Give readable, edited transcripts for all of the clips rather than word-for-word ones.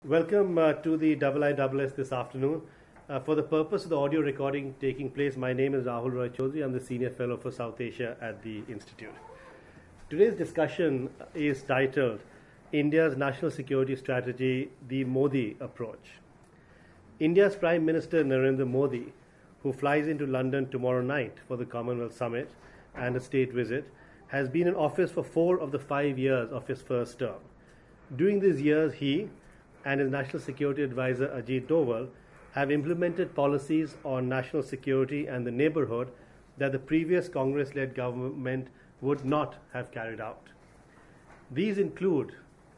Welcome to the IISS this afternoon. For the purpose of the audio recording taking place, my name is Rahul Roy Chaudhary. I'm the Senior Fellow for South Asia at the Institute. Today's discussion is titled India's National Security Strategy, the Modi Approach. India's Prime Minister Narendra Modi, who flies into London tomorrow night for the Commonwealth Summit and a state visit, has been in office for 4 of the 5 years of his first term. During these years, he and his National Security Advisor Ajit Doval have implemented policies on national security and the neighborhood that the previous Congress-led government would not have carried out. These include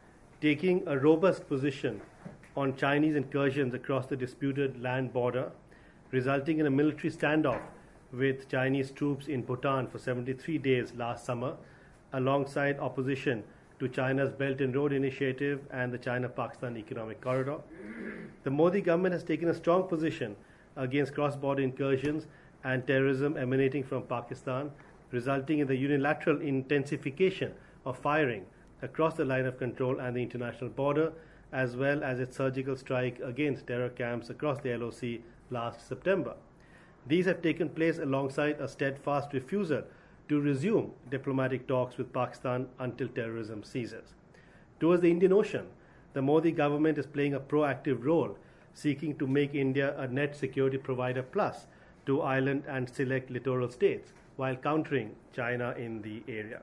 taking a robust position on Chinese incursions across the disputed land border, resulting in a military standoff with Chinese troops in Bhutan for 73 days last summer, alongside opposition to China's Belt and Road Initiative and the China-Pakistan Economic Corridor. The Modi government has taken a strong position against cross-border incursions and terrorism emanating from Pakistan, resulting in the unilateral intensification of firing across the line of control and the international border, as well as its surgical strike against terror camps across the LOC last September. These have taken place alongside a steadfast refusal to resume diplomatic talks with Pakistan until terrorism ceases. Towards the Indian Ocean, the Modi government is playing a proactive role, seeking to make India a net security provider plus to island and select littoral states, while countering China in the area.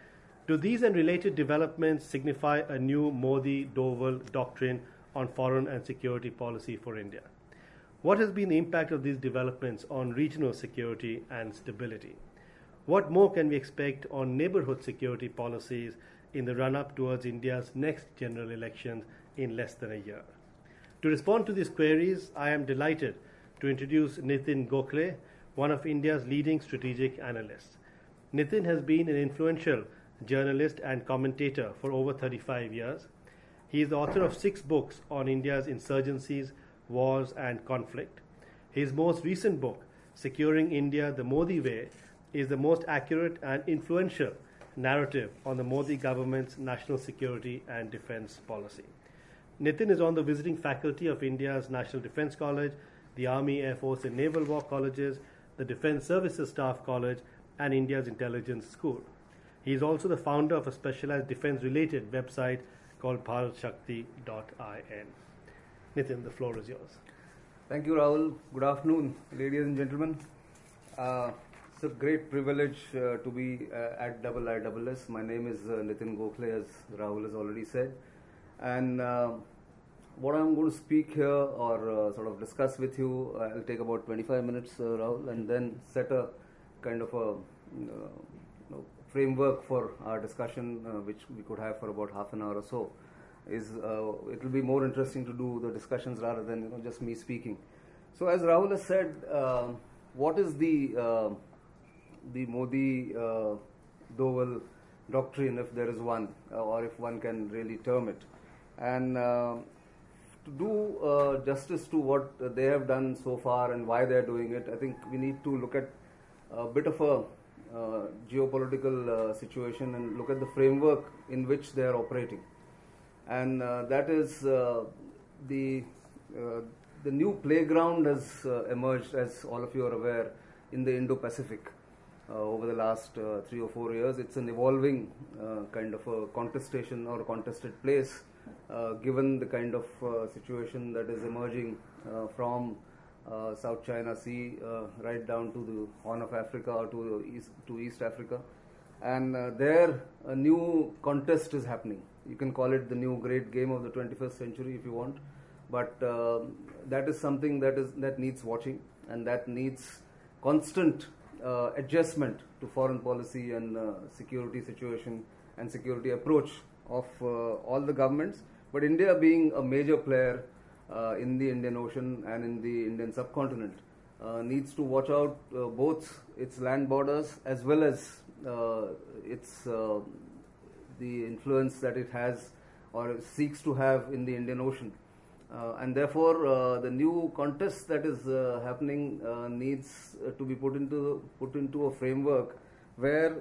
Do these and related developments signify a new Modi-Doval doctrine on foreign and security policy for India? What has been the impact of these developments on regional security and stability? What more can we expect on neighborhood security policies in the run-up towards India's next general elections in less than a year? To respond to these queries, I am delighted to introduce Nitin Gokhale, one of India's leading strategic analysts. Nitin has been an influential journalist and commentator for over 35 years. He is the author of 6 books on India's insurgencies, wars, and conflict. His most recent book, Securing India the Modi Way, is the most accurate and influential narrative on the Modi government's national security and defense policy. Nitin is on the visiting faculty of India's National Defense College, the Army, Air Force and Naval War Colleges, the Defense Services Staff College, and India's Intelligence School. He is also the founder of a specialized defense-related website called bharatshakti.in. Nitin, the floor is yours. Thank you, Rahul. Good afternoon, ladies and gentlemen. It's a great privilege to be at IISS. My name is Nitin Gokhale, as Rahul has already said. And what I'm going to speak here or sort of discuss with you, I'll take about 25 minutes, Rahul, and then set a kind of a framework for our discussion, which we could have for about half an hour or so. It will be more interesting to do the discussions rather than just me speaking. So, as Rahul has said, what is the Modi Doval doctrine, if there is one, or if one can really term it? And to do justice to what they have done so far and why they are doing it, I think we need to look at a bit of a geopolitical situation and look at the framework in which they are operating. And that is the new playground has emerged, as all of you are aware, in the Indo-Pacific over the last 3 or 4 years. It's an evolving kind of a contestation or contested place, given the kind of situation that is emerging from South China Sea right down to the Horn of Africa or to East Africa. And there a new contest is happening. You can call it the new great game of the 21st century if you want, but that is something that needs watching, and that needs constant adjustment to foreign policy and security situation and security approach of all the governments. But India, being a major player in the Indian Ocean and in the Indian subcontinent, needs to watch out both its land borders as well as its the influence that it has or seeks to have in the Indian Ocean. And therefore, the new contest that is happening needs to be put into a framework where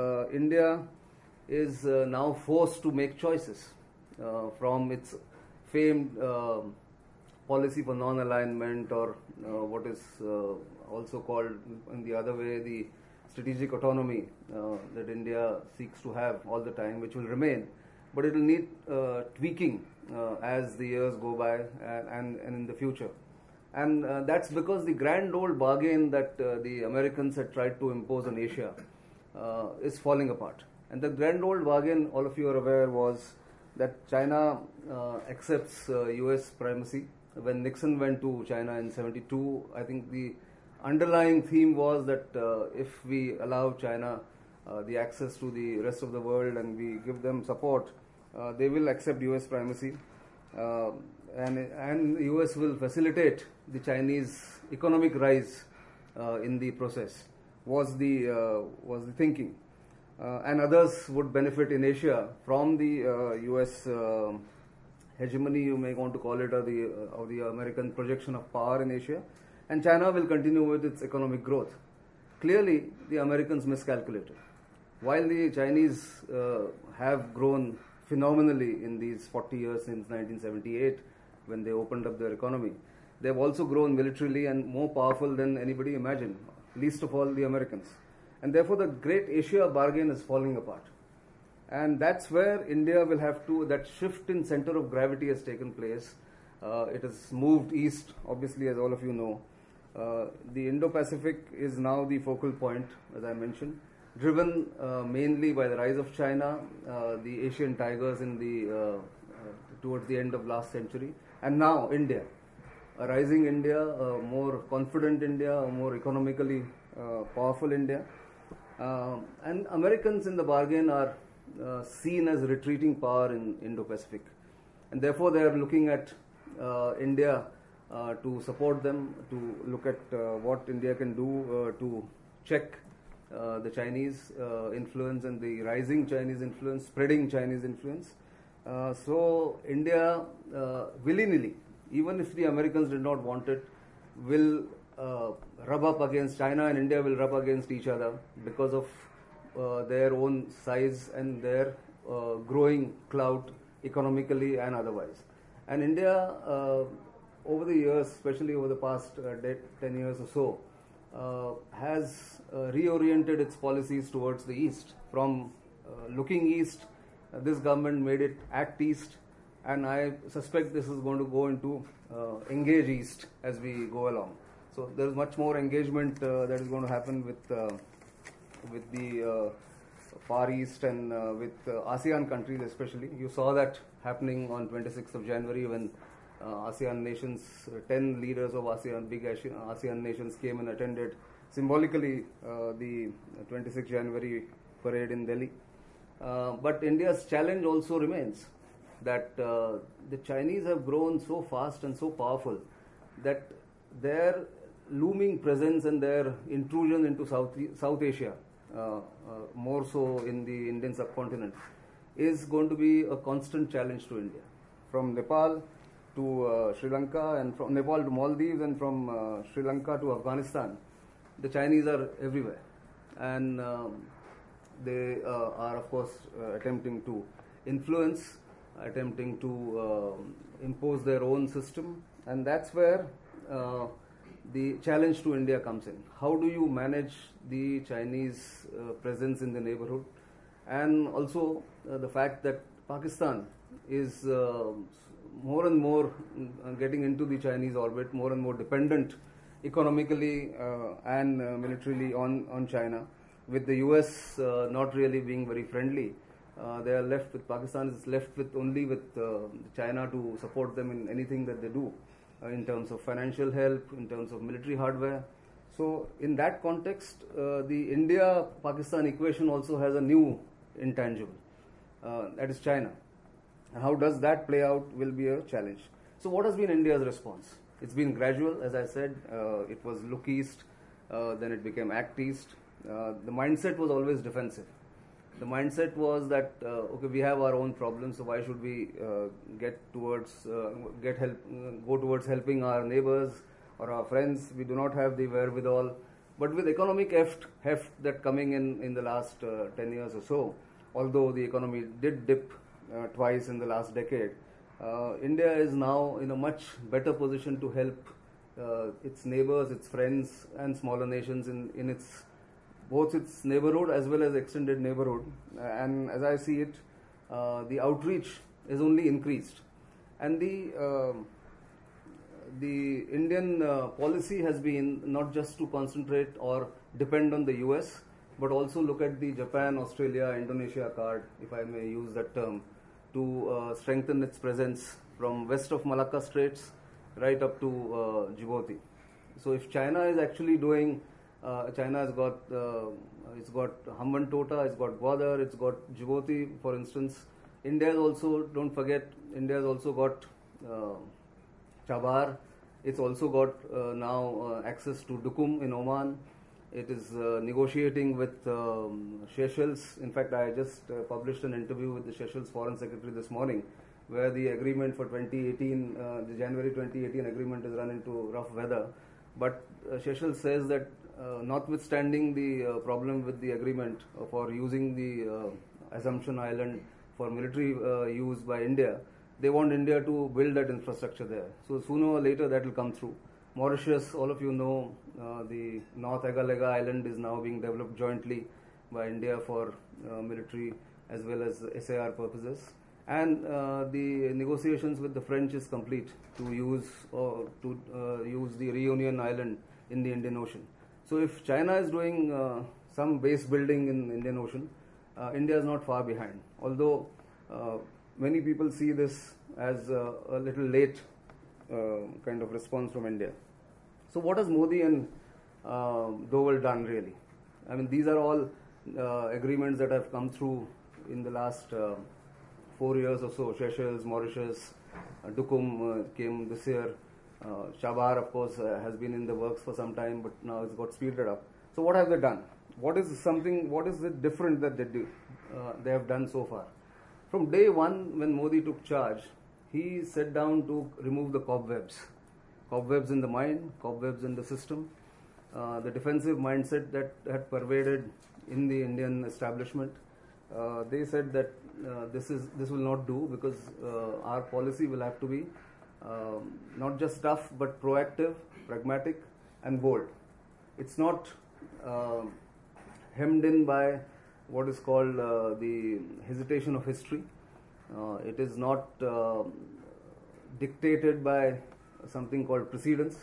India is now forced to make choices from its famed policy for non-alignment, or what is also called in the other way the strategic autonomy that India seeks to have all the time, which will remain, but it will need tweaking as the years go by and in the future. And that's because the grand old bargain that the Americans had tried to impose on Asia is falling apart. And the grand old bargain, all of you are aware, was that China accepts US primacy. When Nixon went to China in 72, I think the underlying theme was that if we allow China the access to the rest of the world and we give them support, they will accept US primacy, and US will facilitate the Chinese economic rise in the process, was the thinking. And others would benefit in Asia from the US hegemony, you may want to call it, or the American projection of power in Asia, and China will continue with its economic growth. Clearly, the Americans miscalculated. While the Chinese have grown phenomenally in these 40 years since 1978, when they opened up their economy, they have also grown militarily and more powerful than anybody imagined, least of all the Americans. And therefore, the great Asia bargain is falling apart. And that's where India will have to, that shift in center of gravity has taken place. It has moved east, obviously, as all of you know. The Indo-Pacific is now the focal point, as I mentioned, driven mainly by the rise of China, the Asian tigers in the towards the end of last century, and now India, a rising India, a more confident India, a more economically powerful India. And Americans in the bargain are seen as retreating power in Indo-Pacific, and therefore they are looking at India to support them, to look at what India can do to check the Chinese influence and the rising Chinese influence, spreading Chinese influence. So India willy-nilly, even if the Americans did not want it, will rub up against China, and India will rub against each other because of their own size and their growing clout economically and otherwise. And India, over the years, especially over the past 10 years or so, has reoriented its policies towards the east. From looking east, this government made it act east, and I suspect this is going to go into engage east as we go along. So there is much more engagement that is going to happen with the Far East and with ASEAN countries especially. You saw that happening on 26th of January when ASEAN nations, 10 leaders of ASEAN, big ASEAN nations came and attended symbolically the 26th January parade in Delhi. But India's challenge also remains that the Chinese have grown so fast and so powerful that their looming presence and their intrusion into South Asia, more so in the Indian subcontinent, is going to be a constant challenge to India. From Nepal to Sri Lanka, and from Nepal to Maldives, and from Sri Lanka to Afghanistan, the Chinese are everywhere. And they are, of course, attempting to influence, attempting to impose their own system, and that's where the challenge to India comes in. How do you manage the Chinese presence in the neighborhood, and also the fact that Pakistan is more and more getting into the Chinese orbit, more and more dependent economically and militarily on China, with the US not really being very friendly. They are left with, Pakistan is left with only with China to support them in anything that they do, in terms of financial help, in terms of military hardware. So in that context, the India-Pakistan equation also has a new intangible, that is China. How does that play out will be a challenge. So what has been India's response? It's been gradual, as I said. It was look east, then it became act east. The mindset was always defensive. The mindset was that okay, we have our own problems, so why should we go towards helping our neighbors or our friends? We do not have the wherewithal. But with economic heft that coming in the last 10 years or so, although the economy did dip twice in the last decade, India is now in a much better position to help its neighbors, its friends, and smaller nations in its both its neighborhood as well as extended neighborhood. And as I see it, the outreach is only increased, and the Indian policy has been not just to concentrate or depend on the US, but also look at the Japan, Australia, Indonesia card, if I may use that term, to strengthen its presence from west of Malacca Straits right up to Djibouti. So if China is actually doing, China has got it's got Hambantota, it's got Gwadar, it's got Djibouti, for instance. India has also, don't forget, India has also got Chabar. It's also got now access to Dukum in Oman. It is negotiating with Seychelles. In fact, I just published an interview with the Seychelles Foreign Secretary this morning, where the agreement for 2018, the January 2018 agreement, is run into rough weather. But Seychelles says that notwithstanding the problem with the agreement for using the Assumption Island for military use by India, they want India to build that infrastructure there. So sooner or later that will come through. Mauritius, all of you know, the North Agalega Island is now being developed jointly by India for military as well as SAR purposes. And the negotiations with the French is complete to use the Reunion Island in the Indian Ocean. So if China is doing some base building in Indian Ocean, India is not far behind. Although many people see this as a little late kind of response from India. So what has Modi and Doval done really? I mean, these are all agreements that have come through in the last 4 years or so. Seychelles, Mauritius, Dukum came this year. Chabar, of course, has been in the works for some time, but now it's got speeded up. So what have they done? What is it different that they have done so far? From day one, when Modi took charge, he sat down to remove the cobwebs in the mind, cobwebs in the system, the defensive mindset that had pervaded in the Indian establishment. They said that this will not do, because our policy will have to be not just tough but proactive, pragmatic, and bold. It's not hemmed in by what is called the hesitation of history. It is not dictated by something called precedence.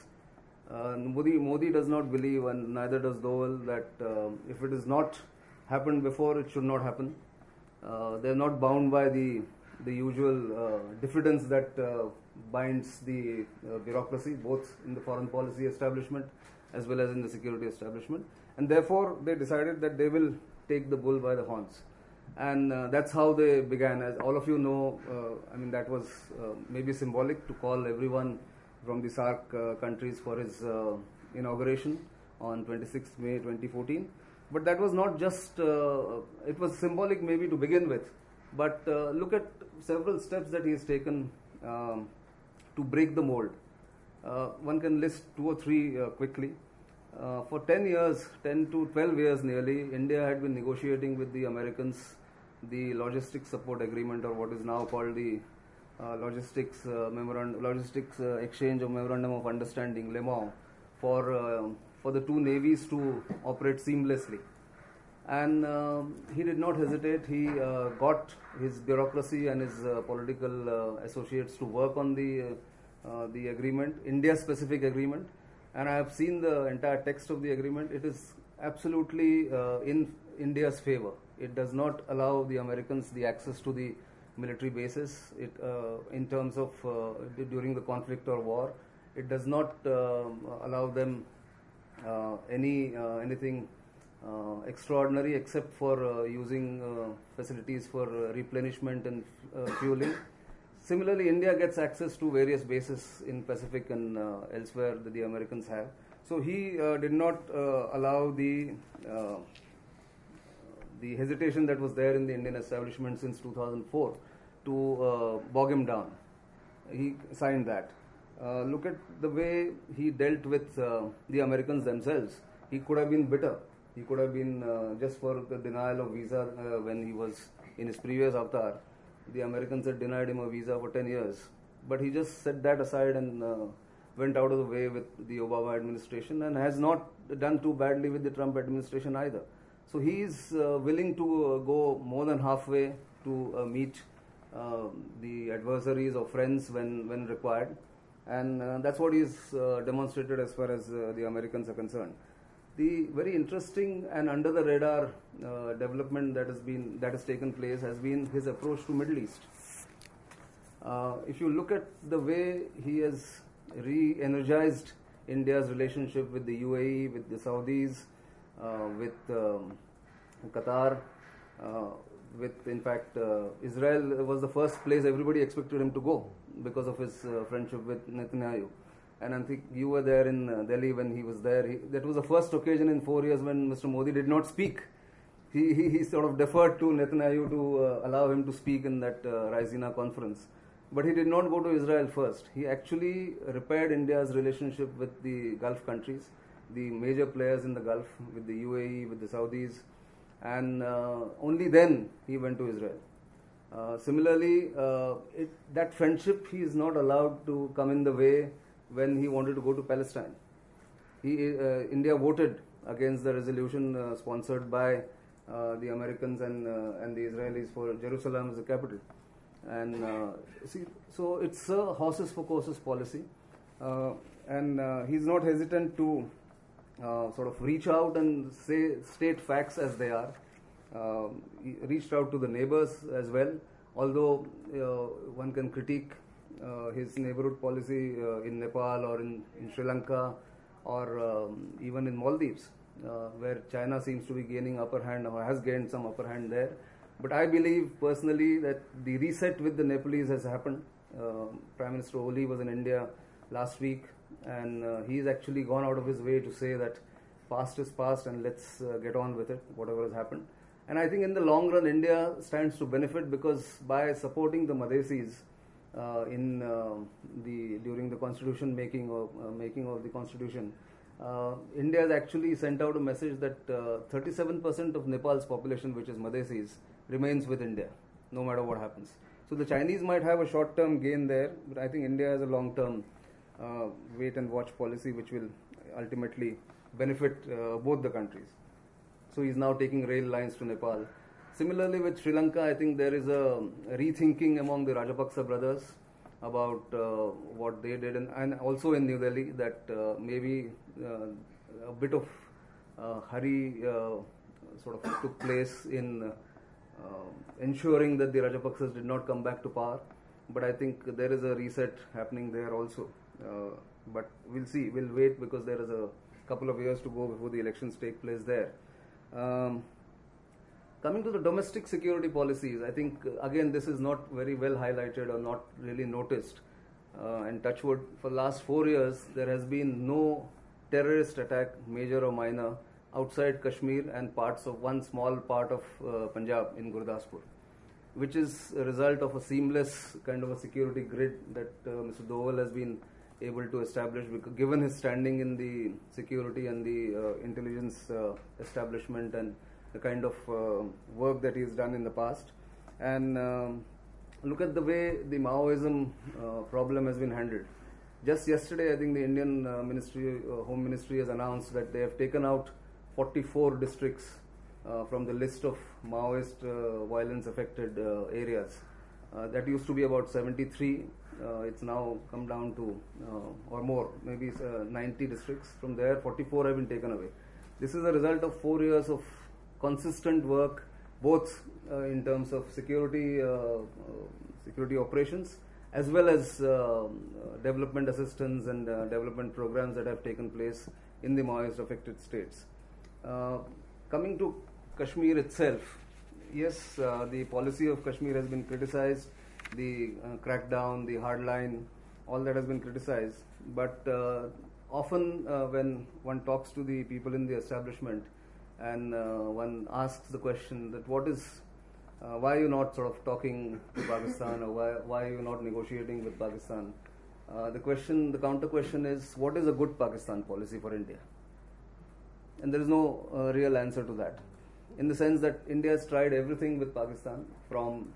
Modi does not believe, and neither does Doval, that if it has not happened before, it should not happen. They are not bound by the usual diffidence that binds the bureaucracy, both in the foreign policy establishment as well as in the security establishment. And therefore, they decided that they will take the bull by the horns. And that's how they began. As all of you know, I mean, that was maybe symbolic to call everyone from the SAARC countries for his inauguration on 26th May 2014. But that was not just, it was symbolic maybe to begin with, but look at several steps that he has taken to break the mold. One can list 2 or 3 quickly. For 10 to 12 years nearly, India had been negotiating with the Americans the logistics support agreement, or what is now called the logistics exchange of memorandum of understanding, LEMAO, for the 2 navies to operate seamlessly. And he did not hesitate. He got his bureaucracy and his political associates to work on the agreement, India-specific agreement. And I have seen the entire text of the agreement. It is absolutely in India's favor. It does not allow the Americans the access to the military bases in terms of during the conflict or war. It does not allow them anything extraordinary except for using facilities for replenishment and fueling. Similarly, India gets access to various bases in Pacific and elsewhere that the Americans have. So he did not allow the hesitation that was there in the Indian establishment since 2004 to bog him down. He signed that. Look at the way he dealt with the Americans themselves. He could have been bitter. He could have been just for the denial of visa when he was in his previous avatar. the Americans had denied him a visa for 10 years. But he just set that aside and went out of the way with the Obama administration, and has not done too badly with the Trump administration either. So he is willing to go more than halfway to meet the adversaries or friends when required, and that's what he's demonstrated as far as the Americans are concerned. The very interesting and under the radar development that has taken place has been his approach to Middle East. If you look at the way he has re-energized India's relationship with the UAE, with the Saudis, with Qatar, with in fact Israel was the first place everybody expected him to go because of his friendship with Nitin A. And I think you were there in Delhi when he was there. That was the first occasion in 4 years when Mr. Modi did not speak. He sort of deferred to Netanyahu to allow him to speak in that Raisina conference. But he did not go to Israel first. He actually repaired India's relationship with the Gulf countries, the major players in the Gulf, with the UAE, with the Saudis, and only then he went to Israel. Similarly, that friendship he is not allowed to come in the way when he wanted to go to Palestine. India voted against the resolution sponsored by the Americans and the Israelis for Jerusalem as the capital. And so it's a horses for courses policy, and he's not hesitant to sort of reach out and state facts as they are. He reached out to the neighbors as well, although one can critique his neighborhood policy in Nepal or in Sri Lanka or even in Maldives, where China seems to be gaining upper hand or has gained some upper hand there. But I believe personally that the reset with the Nepalese has happened. Prime Minister Oli was in India last week, and he's actually gone out of his way to say that past is past and let's get on with it, whatever has happened. And I think in the long run, India stands to benefit because by supporting the Madhesis during the constitution making of the constitution, India has actually sent out a message that 37% of Nepal's population, which is Madhesis, remains with India, no matter what happens. So the Chinese might have a short-term gain there, but I think India has a long-term wait-and-watch policy which will ultimately benefit both the countries. So he's now taking rail lines to Nepal. Similarly with Sri Lanka, I think there is a rethinking among the Rajapaksa brothers about what they did, and also in New Delhi that maybe a bit of hurry sort of took place in ensuring that the Rajapaksas did not come back to power. But I think there is a reset happening there also. But we'll see, we'll wait because there is a couple of years to go before the elections take place there. Coming to the domestic security policies, I think again this is not very well highlighted or not really noticed. And touch wood, for the last 4 years there has been no terrorist attack, major or minor, outside Kashmir and parts of one small part of Punjab in Gurdaspur, which is a result of a seamless kind of a security grid that Mr. Doval has been able to establish, given his standing in the security and the intelligence establishment and the kind of work that he has done in the past. And look at the way the Maoism problem has been handled. Just yesterday, I think the Indian Home Ministry has announced that they have taken out 44 districts from the list of Maoist violence affected areas. That used to be about 73. It's now come down to or more, maybe 90 districts. From there, 44 have been taken away. This is a result of 4 years of consistent work, both in terms of security operations, as well as development assistance and development programs that have taken place in the Maoist affected states. Coming to Kashmir itself, yes, the policy of Kashmir has been criticized, the crackdown, the hardline, all that has been criticized. But often when one talks to the people in the establishment and one asks the question that why are you not sort of talking to Pakistan, or why are you not negotiating with Pakistan? The counter question is, what is a good Pakistan policy for India? And there is no real answer to that, in the sense that India has tried everything with Pakistan, from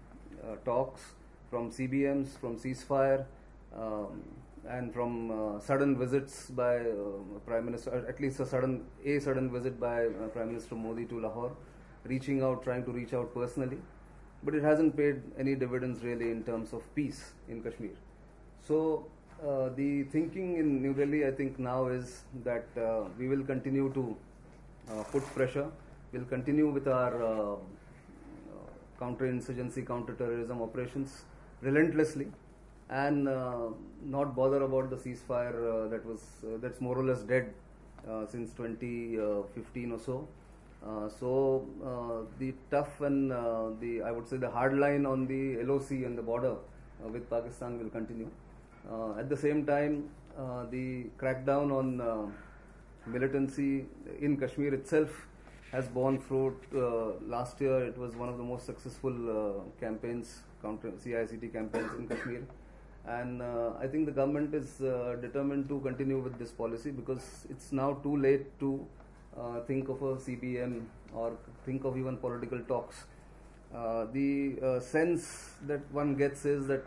talks, from CBMs, from ceasefire, and from sudden visits by Prime Minister, at least a sudden visit by Prime Minister Modi to Lahore, reaching out, trying to reach out personally. But it hasn't paid any dividends really in terms of peace in Kashmir. So the thinking in New Delhi, I think now is that we will continue to put pressure. We'll continue with our counter-insurgency, counter-terrorism operations relentlessly, and not bother about the ceasefire that's more or less dead since 2015 or so. So the tough and I would say the hard line on the LOC and the border with Pakistan will continue. At the same time, the crackdown on militancy in Kashmir itself has borne fruit. Last year, it was one of the most successful campaigns, counter CICT campaigns in Kashmir. And I think the government is determined to continue with this policy, because it's now too late to think of a CBM or think of even political talks. The sense that one gets is that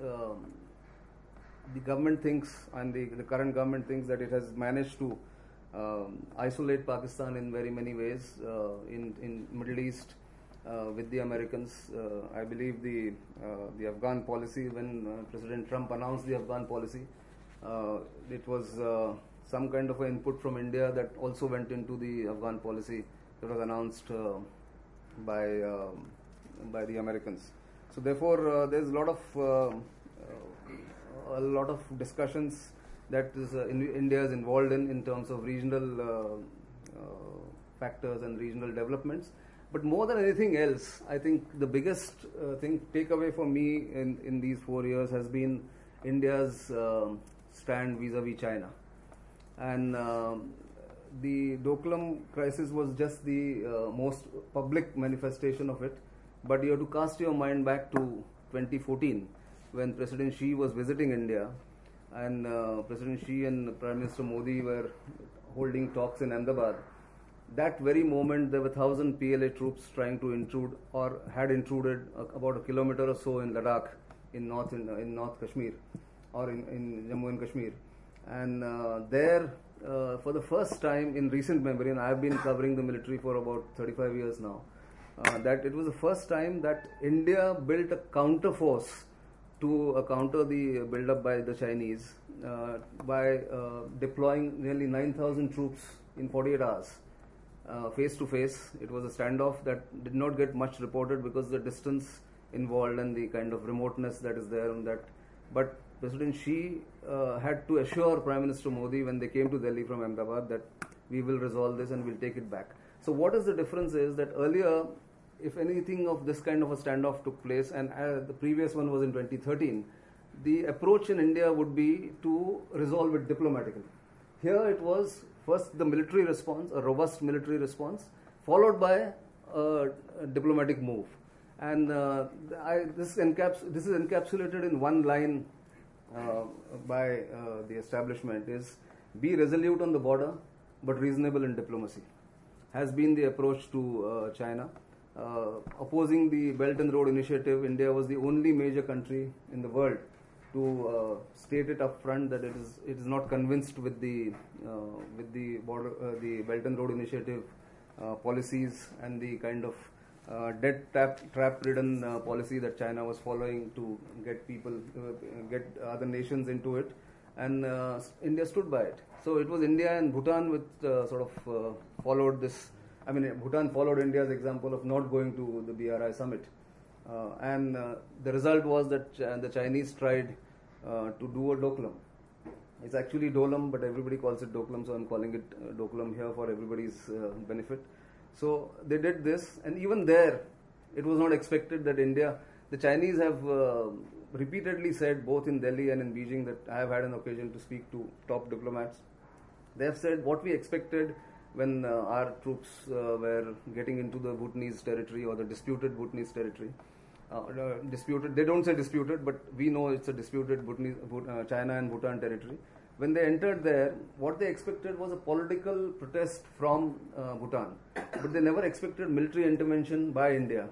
the government thinks, and the current government thinks, that it has managed to isolate Pakistan in very many ways in Middle East with the Americans. I believe the Afghan policy, when President Trump announced the Afghan policy, it was some kind of an input from India that also went into the Afghan policy that was announced by the Americans. So therefore, there's a lot of discussions that India is involved in terms of regional factors and regional developments. But more than anything else, I think the biggest takeaway for me in these 4 years has been India's stand vis-a-vis China. And the Doklam crisis was just the most public manifestation of it. But you have to cast your mind back to 2014, when President Xi was visiting India, and President Xi and Prime Minister Modi were holding talks in Ahmedabad. That very moment, there were 1,000 PLA troops trying to intrude, or had intruded about a kilometer or so in Ladakh, in North Kashmir, or in Jammu and Kashmir. And there, for the first time in recent memory, and I've been covering the military for about 35 years now, that it was the first time that India built a counter force to counter the build-up by the Chinese by deploying nearly 9,000 troops in 48 hours, face to face. It was a standoff that did not get much reported because the distance involved and the kind of remoteness that is there on that. But President Xi had to assure Prime Minister Modi when they came to Delhi from Ahmedabad that we will resolve this and we'll take it back. So what is the difference is that earlier, if anything of this kind of a standoff took place, and the previous one was in 2013, the approach in India would be to resolve it diplomatically. Here it was first the military response, a robust military response, followed by a diplomatic move. And this is encapsulated in one line by the establishment, is be resolute on the border but reasonable in diplomacy, has been the approach to China. Opposing the Belt and Road Initiative, India was the only major country in the world to state it up front that it is not convinced with the border, the Belt and Road Initiative policies and the kind of debt trap-ridden policy that China was following to get other nations into it, and India stood by it. So it was India and Bhutan which sort of followed this. I mean, Bhutan followed India's example of not going to the BRI summit. And the result was that the Chinese tried to do a Doklam. It's actually Dolam, but everybody calls it Doklam, so I'm calling it Doklam here for everybody's benefit. So they did this, and even there, it was not expected that the Chinese have repeatedly said, both in Delhi and in Beijing, that I have had an occasion to speak to top diplomats. They have said what we expected when our troops were getting into the Bhutanese territory, or the disputed Bhutanese territory. Disputed, they don't say disputed, but we know it's a disputed China and Bhutan territory. When they entered there, what they expected was a political protest from Bhutan, but they never expected military intervention by India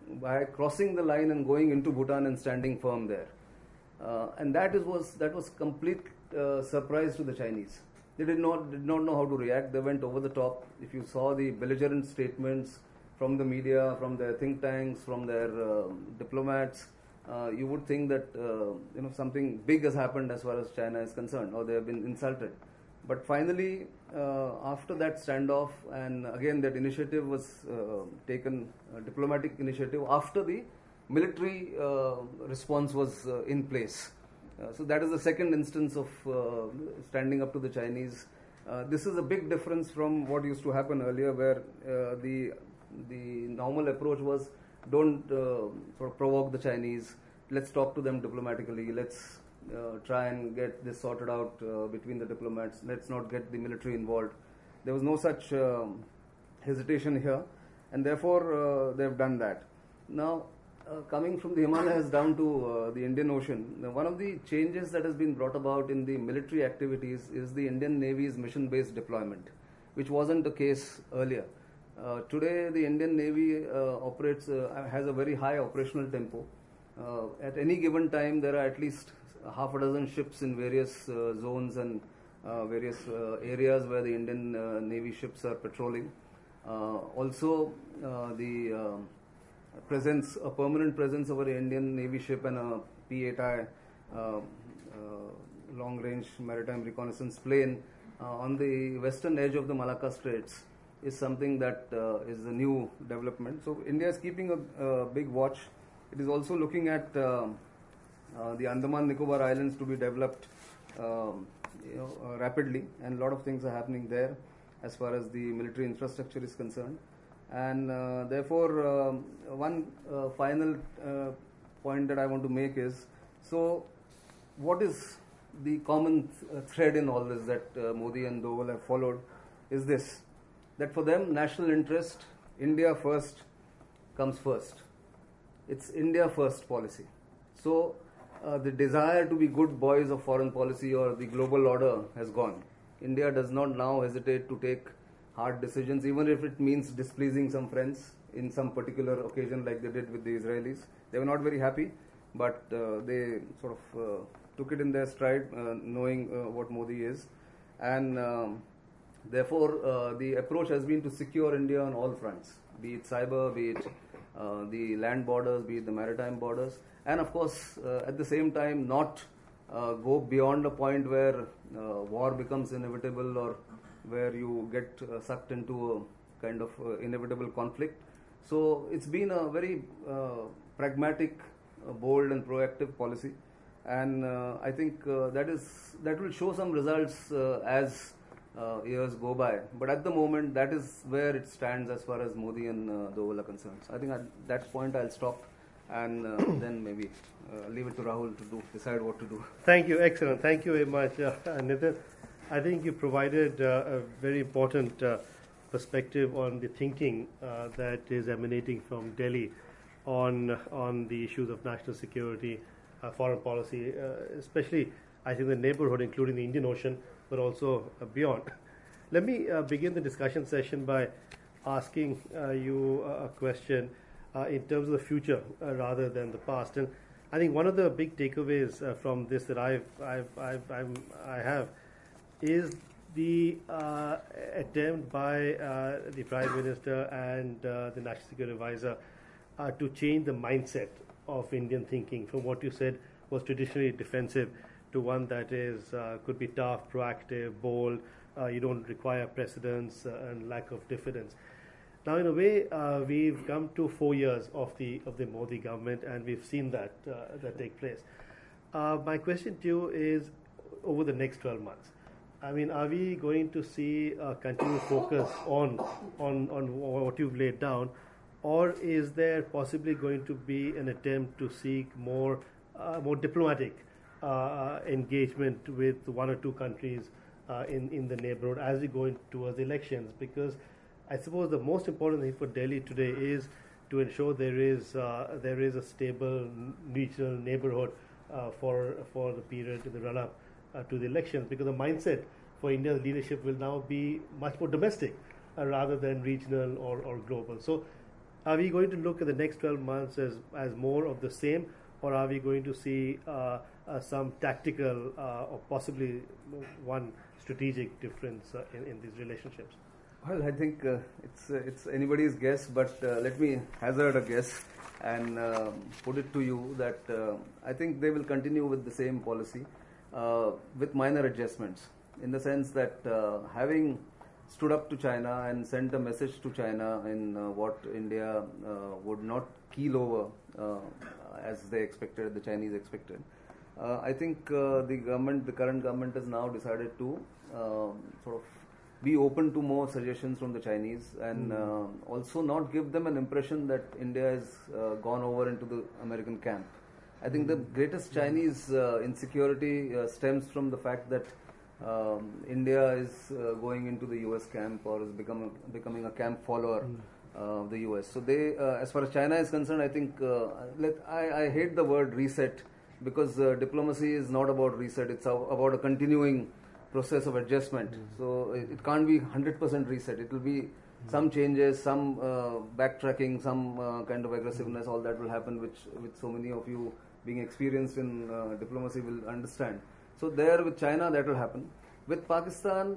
by crossing the line and going into Bhutan and standing firm there. And that was complete surprise to the Chinese. They did not know how to react. They went over the top. If you saw the belligerent statements from the media, from their think tanks, from their diplomats, you would think that something big has happened as far as China is concerned, or they have been insulted. But finally, after that standoff, and again that initiative was taken, diplomatic initiative, after the military response was in place. So that is the second instance of standing up to the Chinese. This is a big difference from what used to happen earlier, where the normal approach was, don't sort of provoke the Chinese. Let's talk to them diplomatically. Let's try and get this sorted out between the diplomats. Let's not get the military involved. There was no such hesitation here, and therefore they've done that. Now, coming from the Himalayas down to the Indian Ocean, one of the changes that has been brought about in the military activities is the Indian Navy's mission-based deployment, which wasn't the case earlier. Today, the Indian Navy has a very high operational tempo. At any given time, there are at least half a dozen ships in various zones and various areas where the Indian Navy ships are patrolling. Also, the a permanent presence of an Indian Navy ship and a P-8I long-range maritime reconnaissance plane on the western edge of the Malacca Straits is something that is a new development. So India is keeping a big watch. It is also looking at the Andaman Nicobar Islands to be developed rapidly, and a lot of things are happening there as far as the military infrastructure is concerned. And therefore, one final point that I want to make is, so what is the common thread in all this that Modi and Doval have followed is this, that for them, national interest, India first comes first. It's India first policy. So the desire to be good boys of foreign policy or the global order has gone. India does not now hesitate to take hard decisions, even if it means displeasing some friends in some particular occasion, like they did with the Israelis. They were not very happy, but they sort of took it in their stride, knowing what Modi is. And therefore, the approach has been to secure India on all fronts, be it cyber, be it the land borders, be it the maritime borders, and of course, at the same time, not go beyond a point where war becomes inevitable, or where you get sucked into a kind of inevitable conflict. So it's been a very pragmatic, bold and proactive policy, and I think that will show some results as years go by. But at the moment, that is where it stands as far as Modi and Doval are concerned. So I think at that point I'll stop, and then maybe leave it to Rahul to decide what to do. Thank you. Excellent. Thank you very much, Nitin. I think you provided a very important perspective on the thinking that is emanating from Delhi on the issues of national security, foreign policy, especially I think the neighborhood, including the Indian Ocean, but also beyond. Let me begin the discussion session by asking you a question in terms of the future rather than the past. And I think one of the big takeaways from this that I have is the attempt by the Prime Minister and the National Security Advisor to change the mindset of Indian thinking from what you said was traditionally defensive to one that is could be tough, proactive, bold. You don't require precedence and lack of diffidence. Now, in a way, we've come to 4 years of the Modi government, and we've seen that take place. My question to you is, over the next 12 months, I mean, are we going to see a continued focus on what you've laid down, or is there possibly going to be an attempt to seek more diplomatic engagement with one or two countries in the neighborhood as we go towards elections? Because I suppose the most important thing for Delhi today is to ensure there is a stable regional neighborhood for the period in the run-up to the elections, because the mindset for India's leadership will now be much more domestic rather than regional or global. So Are we going to look at the next 12 months as more of the same, or are we going to see some tactical or possibly one strategic difference in these relationships? Well, I think it's anybody's guess, but let me hazard a guess and put it to you that I think they will continue with the same policy with minor adjustments, in the sense that having stood up to China and sent a message to China in what India would not keel over as they expected, the Chinese expected. I think the current government has now decided to sort of be open to more suggestions from the Chinese, and also not give them an impression that India has gone over into the American camp. I think the greatest Chinese insecurity stems from the fact that India is going into the US camp, or is becoming a camp follower of the US. So they, as far as China is concerned, I think I hate the word reset, because diplomacy is not about reset, it's about a continuing process of adjustment. So it can't be 100% reset. It will be some changes, some backtracking, some kind of aggressiveness. All that will happen, which so many of you being experienced in diplomacy will understand. So there with China that will happen. With Pakistan,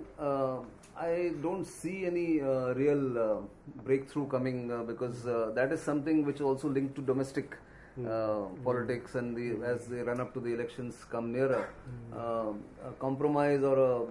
I don't see any real breakthrough coming because that is something which also linked to domestic politics, and as they run up to the elections come nearer, a compromise or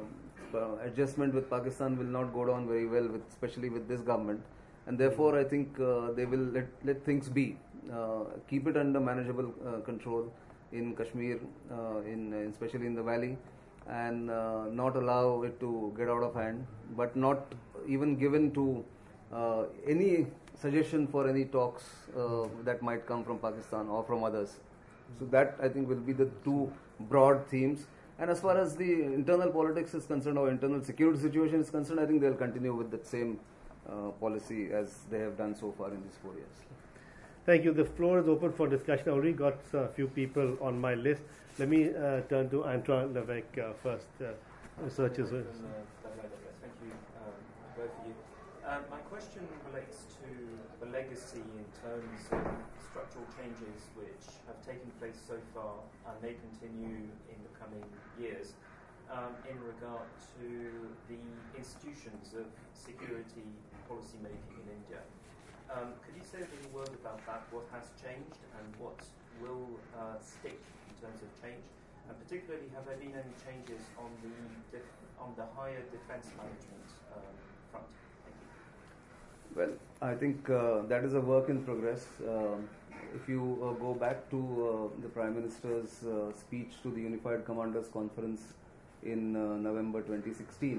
a adjustment with Pakistan will not go down very well, especially with this government, and therefore I think they will let things be, keep it under manageable control in Kashmir, especially in the valley, and not allow it to get out of hand, but not even given to any suggestion for any talks that might come from Pakistan or from others. So that I think will be the two broad themes. And as far as the internal politics is concerned, or internal security situation is concerned, I think they'll continue with the same policy as they have done so far in these 4 years. Thank you. The floor is open for discussion. I already got a few people on my list. Let me turn to Antoine Levesque first. Researchers. Thank you, both of you. My question relates to the legacy in terms of structural changes which have taken place so far and may continue in the coming years in regard to the institutions of security policy making in India. Could you say a little word about that? What has changed and what will stick in terms of change? And particularly, have there been any changes on the higher defence management front? Thank you. Well, I think that is a work in progress. If you go back to the Prime Minister's speech to the Unified Commanders Conference in November 2016,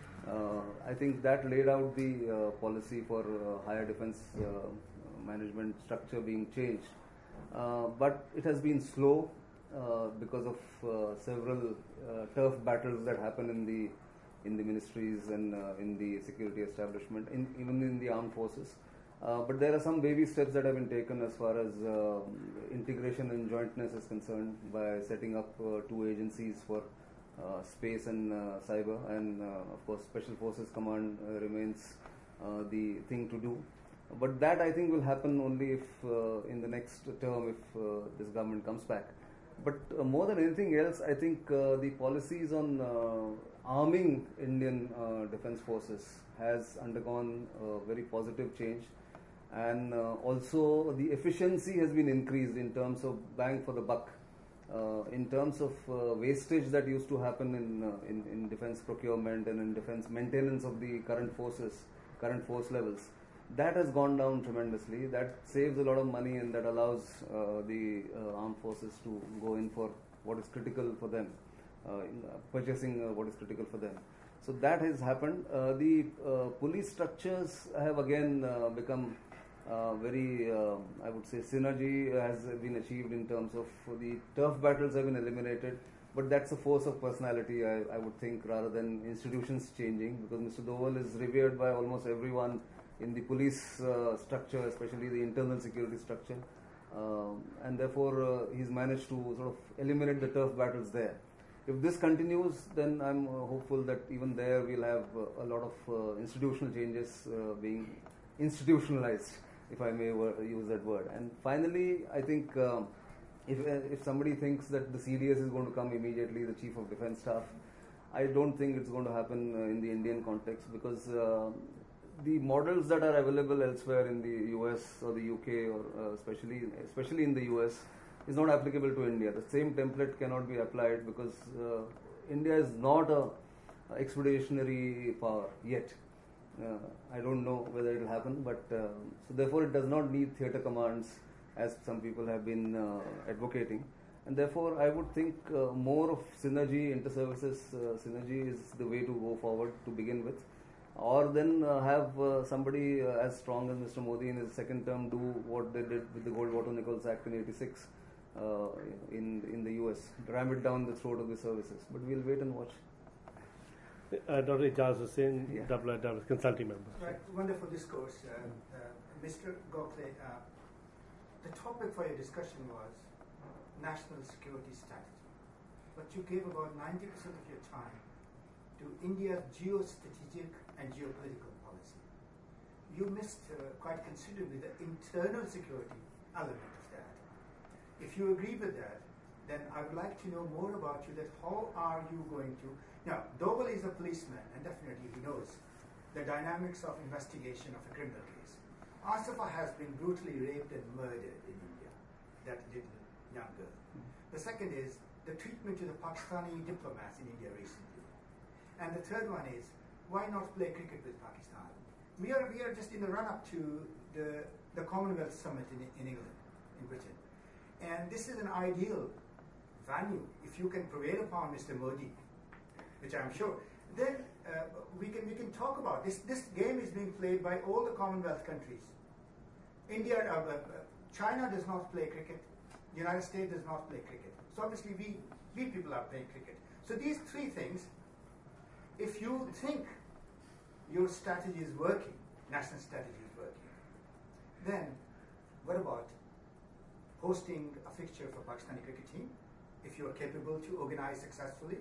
I think that laid out the policy for higher defence management structure being changed. But it has been slow because of several turf battles that happen in the ministries and in the security establishment, even in the armed forces. But there are some baby steps that have been taken as far as integration and jointness is concerned, by setting up two agencies for space and cyber, and of course Special Forces Command remains the thing to do. But that I think will happen only if in the next term, if this government comes back. But more than anything else, I think the policies on arming Indian defence forces has undergone a very positive change, and also the efficiency has been increased in terms of bang for the buck. In terms of wastage that used to happen in defence procurement and in defence maintenance of the current force levels, that has gone down tremendously. That saves a lot of money, and that allows the armed forces to go in for what is critical for them, purchasing what is critical for them. So that has happened. The police structures have again become very, I would say, synergy has been achieved in terms of the turf battles have been eliminated, but that's a force of personality, I would think, rather than institutions changing, because Mr. Doval is revered by almost everyone in the police structure, especially the internal security structure, and therefore he's managed to sort of eliminate the turf battles there. If this continues, then I'm hopeful that even there we'll have a lot of institutional changes being institutionalized if I may use that word. And finally, I think if somebody thinks that the CDS is going to come immediately, the Chief of Defence Staff, I don't think it's going to happen in the Indian context, because the models that are available elsewhere in the US or the UK, or especially in the US, is not applicable to India. The same template cannot be applied because India is not a expeditionary power yet. I don't know whether it will happen, but so therefore it does not need theatre commands as some people have been advocating. And therefore I would think more of synergy, inter-services synergy is the way to go forward to begin with. Or then have somebody as strong as Mr. Modi in his second term do what they did with the Gold-Water-Nichols Act in '86 in the US, ram it down the throat of the services. But we'll wait and watch. Dr. Ijaz Hussain, IISS consulting member. Right, wonderful discourse. Mr. Gokhale, the topic for your discussion was national security strategy. But you gave about 90% of your time to India's geostrategic and geopolitical policy. You missed quite considerably the internal security element of that. If you agree with that, then I would like to know more about you, that how are you going to... Now, Doval is a policeman, and definitely he knows the dynamics of investigation of a criminal case. Asifa has been brutally raped and murdered in India, that little young girl. The second is the treatment to the Pakistani diplomats in India recently. And the third one is, why not play cricket with Pakistan? We are just in the run-up to the Commonwealth Summit in England, in Britain. And this is an ideal venue. If you can prevail upon Mr. Modi, which I'm sure, then we can talk about this. This game is being played by all the Commonwealth countries. India, China does not play cricket. United States does not play cricket. So obviously we people are playing cricket. So these three things, if you think your strategy is working, national strategy is working, then what about hosting a fixture for Pakistani cricket team, if you are capable to organize successfully?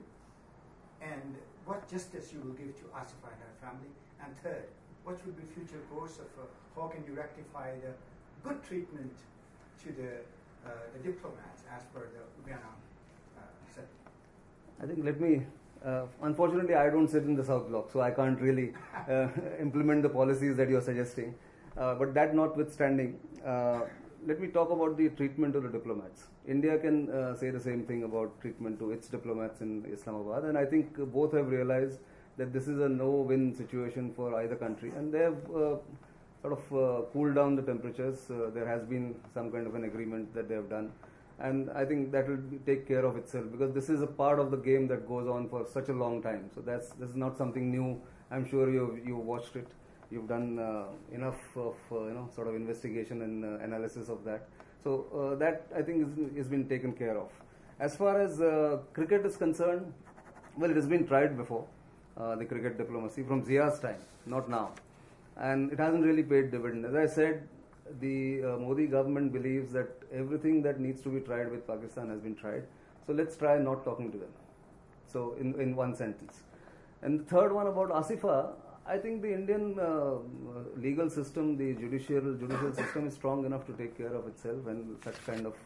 And what justice you will give to Asifa and her family? And third, what will be future course of how can you rectify the good treatment to the diplomats as per the Vienna settlement? I think let me, unfortunately I don't sit in the South Bloc, so I can't really implement the policies that you're suggesting. But that notwithstanding, let me talk about the treatment to the diplomats. India can say the same thing about treatment to its diplomats in Islamabad, and I think both have realized that this is a no-win situation for either country, and they have sort of cooled down the temperatures. There has been some kind of an agreement that they have done, and I think that will take care of itself, because this is a part of the game that goes on for such a long time. So this is not something new. I'm sure you watched it. You've done enough of sort of investigation and analysis of that. So that I think is been taken care of. As far as cricket is concerned, well, it has been tried before, the cricket diplomacy from Zia's time, not now, and it hasn't really paid dividend. As I said, the Modi government believes that everything that needs to be tried with Pakistan has been tried. So let's try not talking to them. So in one sentence. And the third one about Asifa, I think the Indian legal system, the judicial system is strong enough to take care of itself, and such kind of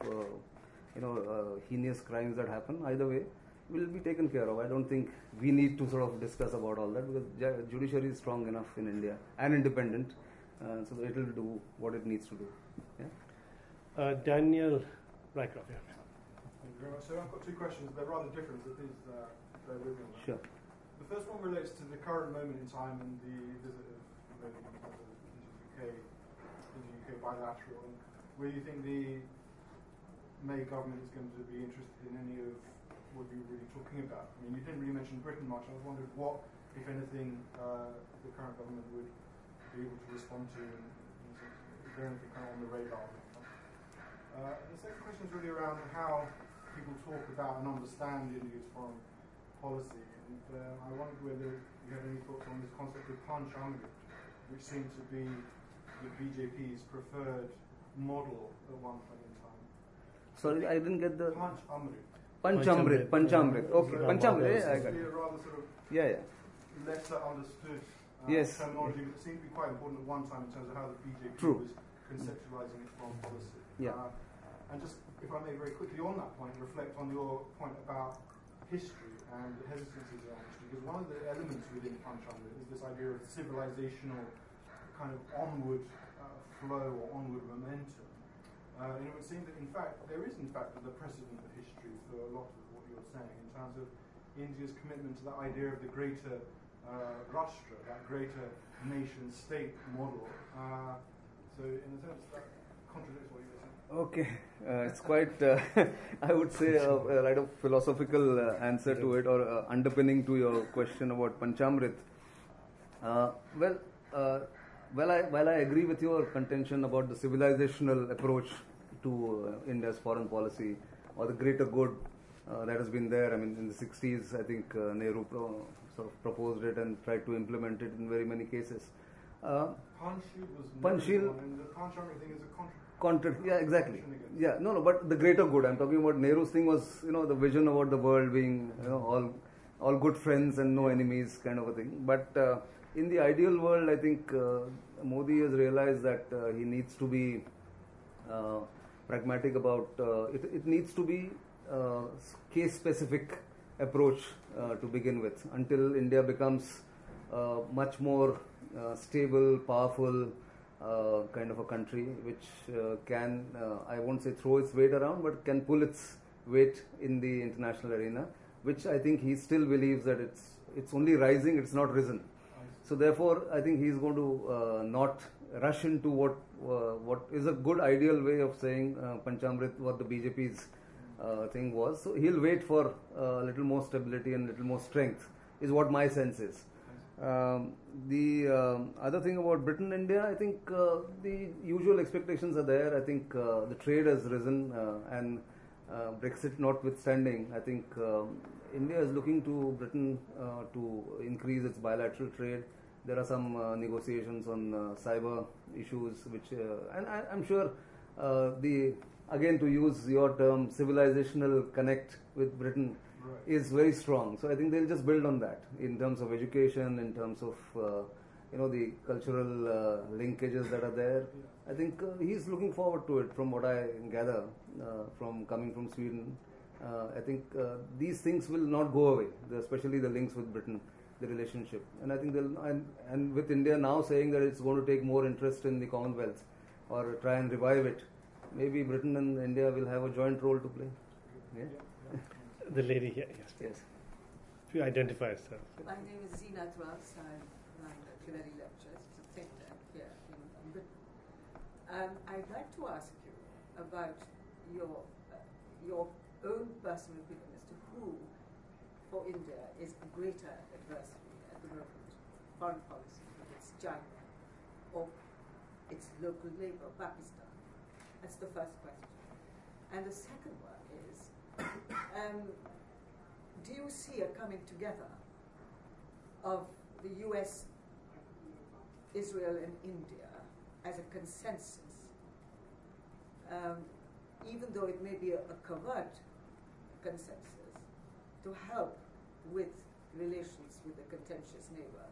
heinous crimes that happen either way will be taken care of. I don't think we need to sort of discuss about all that, because judiciary is strong enough in India and independent, so it will do what it needs to do. Yeah? Daniel Rycroft. Yeah. Thank you very much. So I've got two questions. They're rather different, but please bear with me on that. Sure. The first one relates to the current moment in time and the visit of Modi into the UK bilateral, and whether you think the May government is going to be interested in any of what you're really talking about. I mean, you didn't really mention Britain much. I was wondering what, if anything, the current government would be able to respond to, and is there anything kind of on the radar? The second question is really around how people talk about and understand India's foreign policy. And I wondered whether you had any thoughts on this concept of Panch Amrit, which seemed to be the BJP's preferred model at one point in time. Sorry, I didn't get the... Panch Amrit. Panchamrit. Okay, Panchamrit. Yeah, I got it. A rather sort of lesser understood yes. terminology, but it seemed to be quite important at one time in terms of how the BJP True. was conceptualizing its foreign policy. Yeah. And just, if I may very quickly on that point, reflect on your point about history and the hesitancies around history, because one of the elements within Panchamrit is this idea of civilizational kind of onward flow or onward momentum. And it would seem that, in fact, there is, in fact, the precedent of history for a lot of what you're saying in terms of India's commitment to that idea of the greater Rashtra, that greater nation-state model. So, in a sense, that contradicts what you were saying. Okay, it's quite, I would say, a right of philosophical answer to it, or underpinning to your question about Panchamrit. While I agree with your contention about the civilizational approach to India's foreign policy, or the greater good that has been there, I mean, in the 60s, I think Nehru sort of proposed it and tried to implement it in very many cases. Panchsheel was Panchsheel, and the Panchamrit thing is a yeah, exactly. Yeah, no, but the greater good. I'm talking about Nehru's thing was, the vision about the world being, all good friends and no enemies, kind of a thing. But in the ideal world, I think Modi has realized that he needs to be pragmatic about it needs to be case-specific approach to begin with, until India becomes much more stable, powerful kind of a country, which can, I won't say throw its weight around, but can pull its weight in the international arena, which I think he still believes that it's only rising, it's not risen. So therefore, I think he's going to not rush into what is a good ideal way of saying Panchamrit, what the BJP's thing was. So he'll wait for a little more stability and a little more strength, is what my sense is. The other thing about Britain and India, I think the usual expectations are there. I think the trade has risen, and Brexit notwithstanding, I think India is looking to Britain to increase its bilateral trade. There are some negotiations on cyber issues, which, and I'm sure again to use your term, civilizational connect with Britain is very strong. So I think they'll just build on that in terms of education, in terms of the cultural linkages that are there. I think he's looking forward to it, from what I gather from coming from Sweden. I think these things will not go away, especially the links with Britain, the relationship. And I think and with India now saying that it's going to take more interest in the Commonwealth or try and revive it, maybe Britain and India will have a joint role to play. Yeah? The lady here, yes. Yes. If you identify yourself. My name is Zina Truss. I run culinary lectures. It's a think tank here in Britain. I'd like to ask you about your own personal opinion as to who, for India, is a greater adversary at the moment, foreign policy, whether it's China or its local neighbor, Pakistan. That's the first question. And the second one is, do you see a coming together of the US, Israel, and India as a consensus, even though it may be a covert consensus, to help with relations with a contentious neighbor,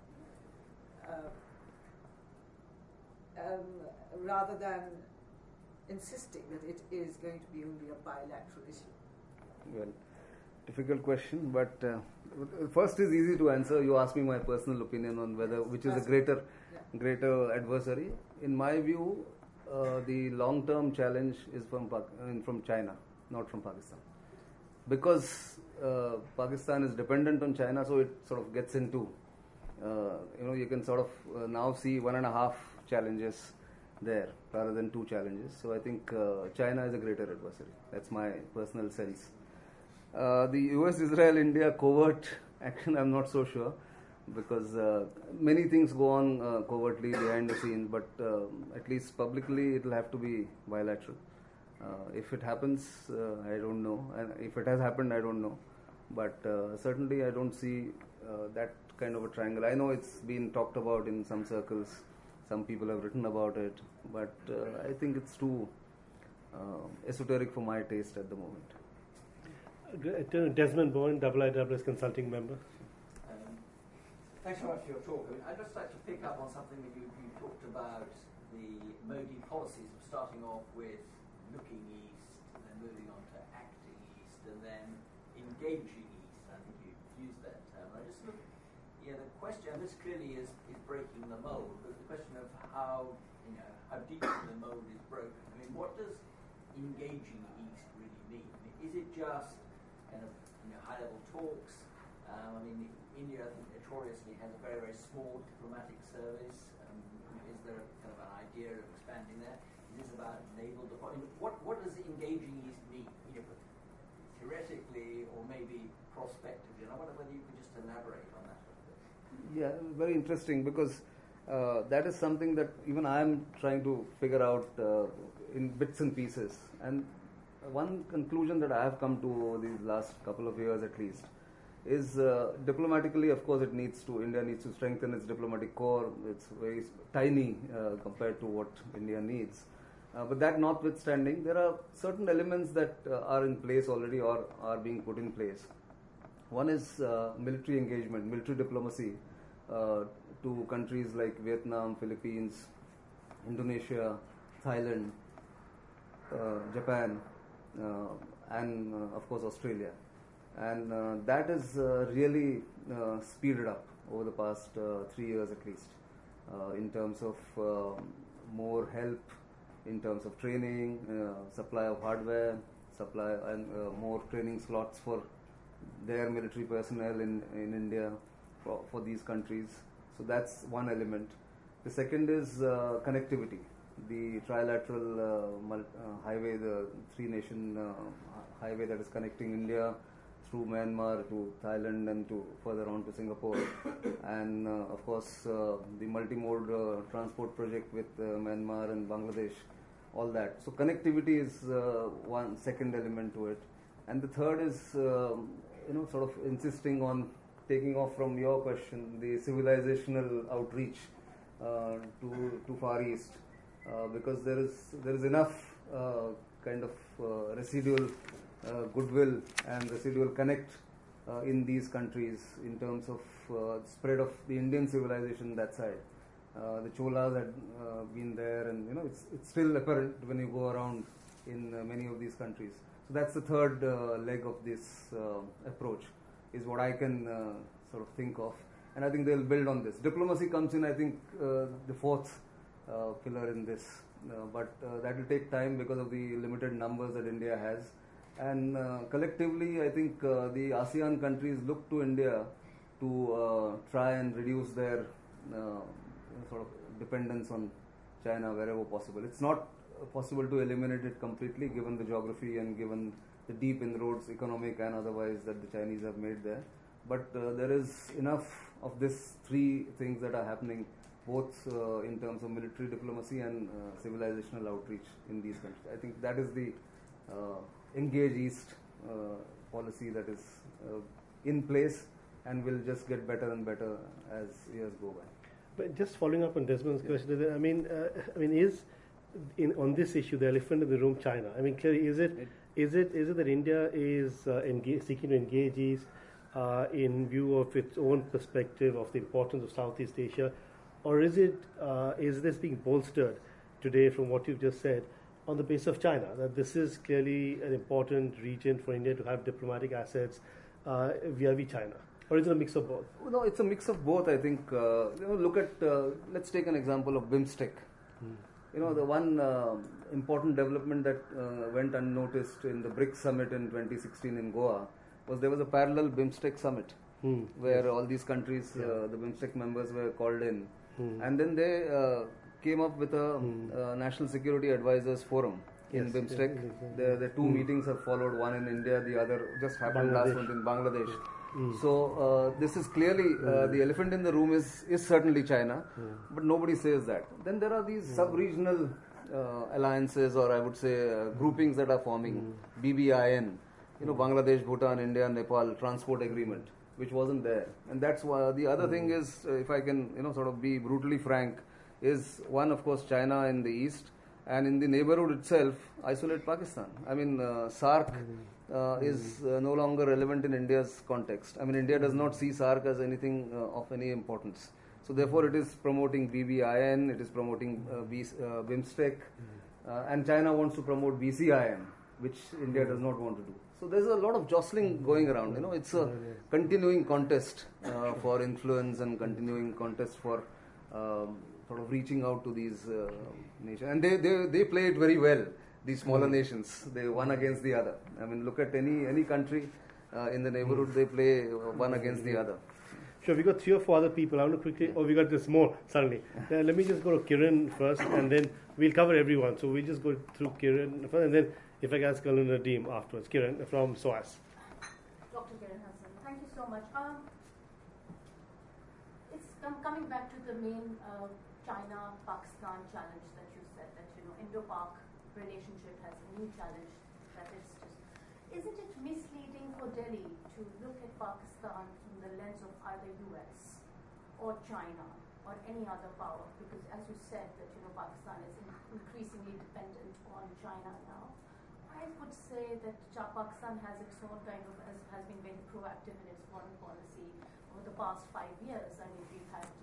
rather than insisting that it is going to be only a bilateral issue? Well, difficult question, but first is easy to answer. You asked me my personal opinion on which is a greater adversary. In my view, the long-term challenge is from China, not from Pakistan, because Pakistan is dependent on China, so it sort of gets into you can sort of now see 1.5 challenges there rather than 2 challenges. So I think China is a greater adversary. That's my personal sense. The US, Israel, India covert action, I'm not so sure, because many things go on covertly behind the scenes, but at least publicly it will have to be bilateral. If it happens, I don't know, and if it has happened, I don't know, but certainly I don't see that kind of a triangle. I know it's been talked about in some circles, some people have written about it, but I think it's too esoteric for my taste at the moment. Desmond Bowen, IISS consulting member. Thanks so much for your talk. I'd just like to pick up on something that you talked about the Modi policies of starting off with looking east, and then moving on to acting east, and then engaging east. I think you used that term. I just look, the question, and this clearly is breaking the mold, but the question of how deeply the mold is broken. I mean, what does engaging east really mean? I mean, is it just kind of high-level talks? I mean, India, I think, notoriously has a very, very small diplomatic service. Is there kind of an idea of expanding that? Is this about naval deployment? What does engaging east mean? Theoretically, or maybe prospectively? I wonder whether you could just elaborate on that a little bit. Yeah, very interesting, because that is something that even I am trying to figure out in bits and pieces. And one conclusion that I have come to over these last couple of years at least is diplomatically, of course, India needs to strengthen its diplomatic core. It's very tiny compared to what India needs. But that notwithstanding, there are certain elements that are in place already or are being put in place. One is military engagement, military diplomacy to countries like Vietnam, Philippines, Indonesia, Thailand, Japan, and of course Australia. And that is really speeded up over the past 3 years at least, in terms of more help, in terms of training, supply of hardware, supply and more training slots for their military personnel in India for these countries. So that's one element. The second is connectivity. The trilateral highway, the three-nation highway that is connecting India through Myanmar to Thailand and to further on to Singapore, and of course the multi-mode transport project with Myanmar and Bangladesh, all that. So connectivity is one second element to it, and the third is sort of insisting on taking off from your question, the civilizational outreach to Far East, because there is enough kind of residual goodwill and residual connect in these countries in terms of spread of the Indian civilization that side. The Cholas had been there, and it's still apparent when you go around in many of these countries. So that's the third leg of this approach, is what I can sort of think of, and I think they'll build on this. Diplomacy comes in, I think, the fourth pillar in this, but that will take time because of the limited numbers that India has. And collectively, I think the ASEAN countries look to India to try and reduce their sort of dependence on China wherever possible. It's not possible to eliminate it completely given the geography and given the deep inroads, economic and otherwise, that the Chinese have made there. But there is enough of these three things that are happening, both in terms of military diplomacy and civilizational outreach in these countries. I think that is the Engage East policy that is in place and will just get better and better as years go by. But just following up on Desmond's question, is on this issue the elephant in the room China? I mean, clearly, is it that India is seeking to engage East in view of its own perspective of the importance of Southeast Asia, or is this being bolstered today from what you've just said on the basis of China, that this is clearly an important region for India to have diplomatic assets vis-a-vis China? Or is it a mix of both? No, it's a mix of both, I think. Look at, let's take an example of BIMSTEC. The one important development that went unnoticed in the BRICS summit in 2016 in Goa was there was a parallel BIMSTEC summit where all these countries, the BIMSTEC members were called in. And then they came up with a National Security Advisors Forum in BIMSTEC. The two meetings have followed, one in India, the other just happened last month in Bangladesh. So this is clearly the elephant in the room is certainly China, but nobody says that. Then there are these sub-regional alliances, or I would say groupings that are forming. BBIN, Bangladesh, Bhutan, India, Nepal transport agreement, which wasn't there. And that's why the other thing is, if I can sort of be brutally frank, is one, of course, China in the east, and in the neighborhood itself, isolate Pakistan. I mean, SAARC is no longer relevant in India's context. I mean, India does not see SAARC as anything of any importance. So therefore, it is promoting BBIN, it is promoting BIMSTEC, and China wants to promote BCIN, which India does not want to do. So there's a lot of jostling going around. It's a continuing contest for influence and continuing contest for sort of reaching out to these nations. And they play it very well. These smaller nations, they one against the other. I mean, look at any country in the neighborhood, they play one against the other. Sure, we got 3 or 4 other people. I want to quickly. Oh, we got this more suddenly. Let me just go to Kiran first, and then we'll cover everyone. So we just go through Kiran first, and then if I can ask Kalun Nadeem afterwards. Kiran from SOAS. Dr. Kiran Hassan, thank you so much. It's coming back to the main China-Pakistan challenge that you said, that Indo-Pak relationship has a new challenge that it's just. Isn't it misleading for Delhi to look at Pakistan from the lens of either US or China or any other power? Because as you said that Pakistan is increasingly dependent on China now. I would say that Pakistan has its own kind of has been very proactive in its foreign policy over the past 5 years. I mean, we've had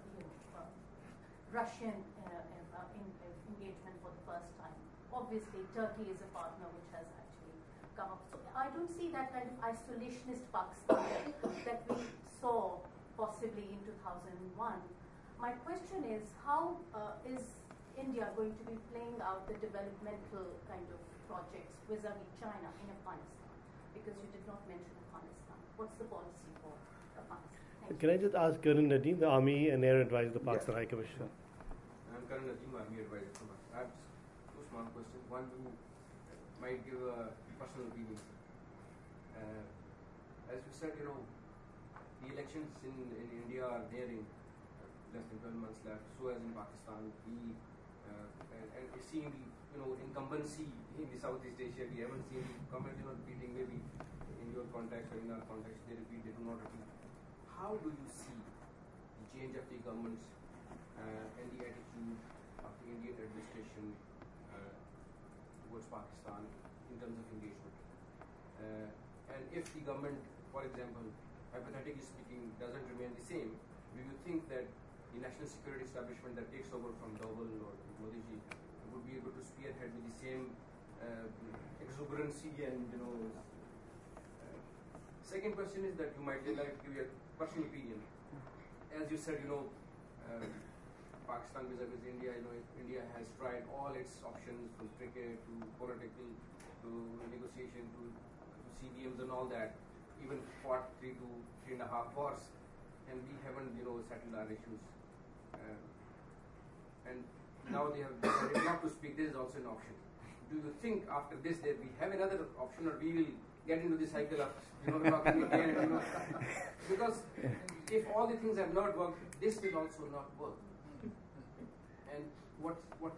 Russian engagement for the first time. Obviously, Turkey is a partner which has actually come up. So I don't see that kind of isolationist Pakistan that we saw possibly in 2001. My question is, how is India going to be playing out the developmental kind of projects vis-a-vis China in Afghanistan? Because you did not mention Afghanistan. What's the policy for Afghanistan? Can I just ask Karan Nadeem, the Army and Air Advisor, the Pakistan High Commissioner? I'm Karan Nadeem, Army Advisor. I have 2 small questions. One, you might give a personal opinion. As you said, the elections in India are nearing, less than 12 months left. So as in Pakistan, and it seemed, incumbency in the Southeast Asia, we haven't seen comment, repeating maybe in your context or in our context, they repeat, they do not repeat. How do you see the change of the governments and the attitude of the Indian administration towards Pakistan in terms of engagement? And if the government, for example, hypothetically speaking, doesn't remain the same, do you think that the national security establishment that takes over from Doval or Modi ji would be able to spearhead with the same exuberancy and second question is that you might like to give your personal opinion. As you said, Pakistan vis-a-vis India, India has tried all its options from cricket to political to negotiation to CBMs and all that, even fought 3 to 3.5 wars, and we haven't settled our issues. And now they have decided not to speak. This is also an option. Do you think after this that we have another option, or we will get into the cycle of talking again? Because if all the things have not worked, this will also not work. And what?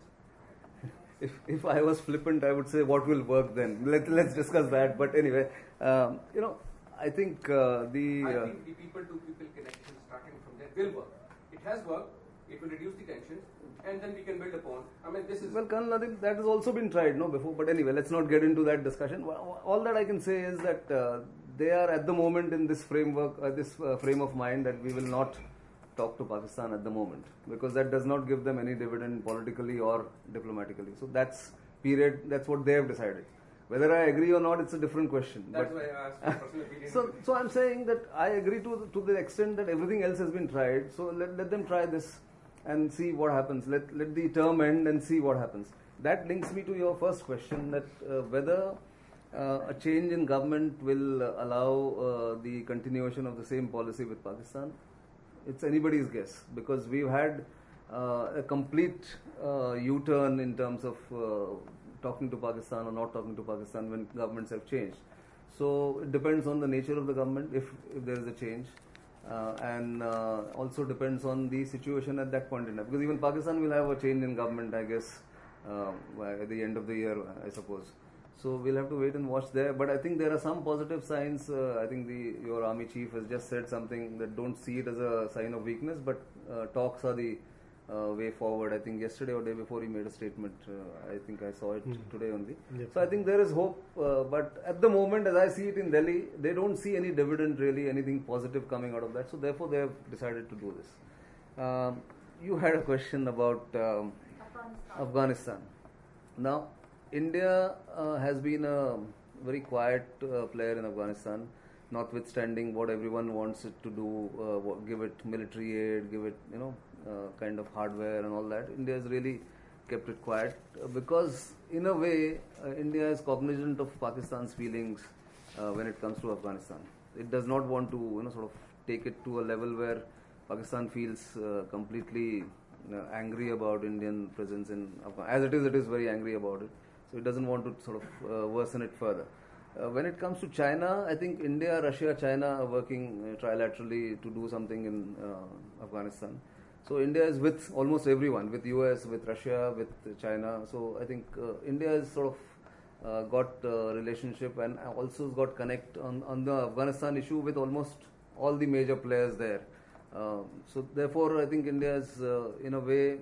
If I was flippant, I would say what will work then. Let's discuss that. But anyway, I think I think the people-to-people connection starting from there will work. It has worked. It will reduce the tensions, and then we can build upon. I mean, this is well, Colonel Nadeem, that has also been tried, before. But anyway, let's not get into that discussion. All that I can say is that they are at the moment in this framework, this frame of mind that we will not talk to Pakistan at the moment, because that does not give them any dividend politically or diplomatically. So that's what they have decided. Whether I agree or not, it's a different question. That's why I asked for personal opinion. So I'm saying that I agree to the extent that everything else has been tried. So let them try this and see what happens. Let the term end and see what happens. That links me to your first question, that whether a change in government will allow the continuation of the same policy with Pakistan. It's anybody's guess, because we've had a complete U-turn in terms of talking to Pakistan or not talking to Pakistan when governments have changed. So it depends on the nature of the government if there is a change, and also depends on the situation at that point in time. Because even Pakistan will have a change in government, I guess, at the end of the year, I suppose. So we'll have to wait and watch there. But I think there are some positive signs. I think your army chief has just said something that don't see it as a sign of weakness, but talks are the way forward. I think yesterday or day before he made a statement. I think I saw it today only. Yep. So I think there is hope. But at the moment, as I see it in Delhi, they don't see any dividend really, anything positive coming out of that. So therefore, they have decided to do this. You had a question about Afghanistan. Now, India has been a very quiet player in Afghanistan, notwithstanding what everyone wants it to do, give it military aid, give it kind of hardware and all that. India has really kept it quiet because, in a way, India is cognizant of Pakistan's feelings when it comes to Afghanistan. It does not want to sort of take it to a level where Pakistan feels completely angry about Indian presence in Afghanistan. As it is very angry about it. So it doesn't want to sort of worsen it further. When it comes to China, I think India, Russia, China are working trilaterally to do something in Afghanistan. So India is with almost everyone, with US, with Russia, with China. So I think India has sort of got relationship and also got connect on the Afghanistan issue with almost all the major players there. So therefore, I think India is in a way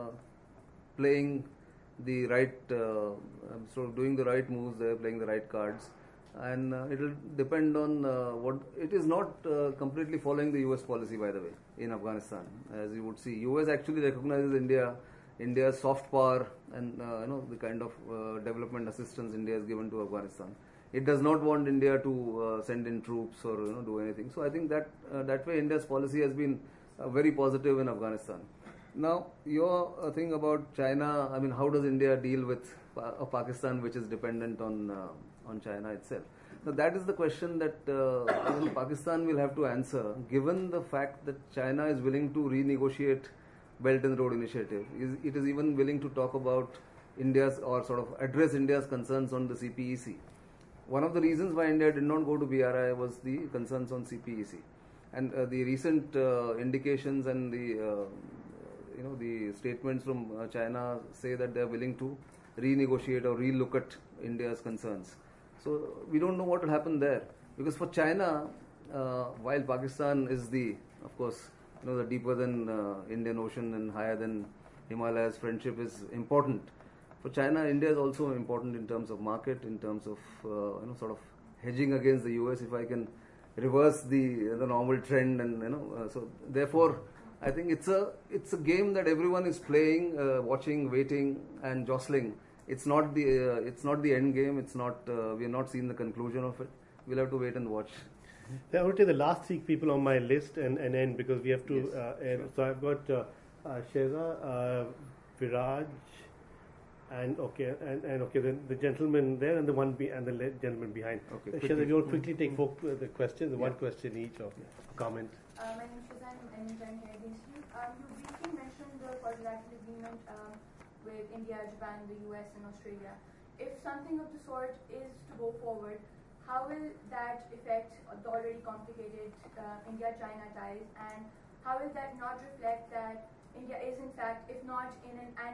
playing the right, sort of doing the right moves there, playing the right cards, and it will depend on what. It is not completely following the US policy, by the way, in Afghanistan, as you would see. US actually recognizes India's soft power and the kind of development assistance India has given to Afghanistan. It does not want India to send in troops or do anything. So I think that way India's policy has been very positive in Afghanistan. Now, your thing about China, I mean, how does India deal with Pakistan, which is dependent on China itself? Now, that is the question that Pakistan will have to answer, given the fact that China is willing to renegotiate Belt and Road Initiative. It is even willing to talk about India's, or sort of address India's concerns on the CPEC. One of the reasons why India did not go to BRI was the concerns on CPEC. And the recent indications and the statements from China say that they are willing to renegotiate or relook at India's concerns. So we don't know what will happen there, because for China, while Pakistan is of course, the deeper than Indian Ocean and higher than Himalayas friendship is important. For China, India is also important in terms of market, in terms of sort of hedging against the US. If I can reverse the normal trend, and so therefore, I think it's a game that everyone is playing, watching, waiting, and jostling. It's not the end game. It's not. We have not seen the conclusion of it. We'll have to wait and watch. I will take the last 3 people on my list and end, because we have to end. Sure. So I've got Sheza, Viraj, and then the gentleman there and the gentleman behind. Okay. Sheza, if you want to quickly take the questions, one question each, or comment. My name is Sheza, and I'm here against you. You briefly mentioned the quadrilateral agreement with India, Japan, the US, and Australia. If something of the sort is to go forward, how will that affect the already complicated India-China ties, and how will that not reflect that India is, in fact, if not in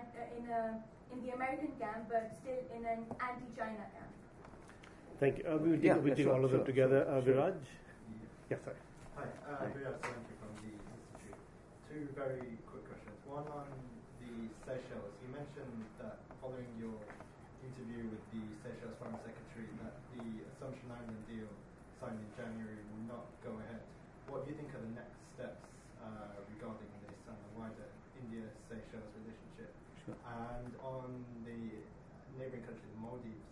the American camp, but still in an anti-China camp? Thank you. We'll take all of them together. Viraj? Yes, sorry. Hi, Viraj Solanki from the Institute. 2 very quick questions. One on the Seychelles. You mentioned that following your interview with the Seychelles Foreign Secretary, that the Assumption Island deal signed in January will not go ahead. What do you think are the next steps regarding this and the wider India-Seychelles relationship? Sure. And on the neighbouring country, the Maldives,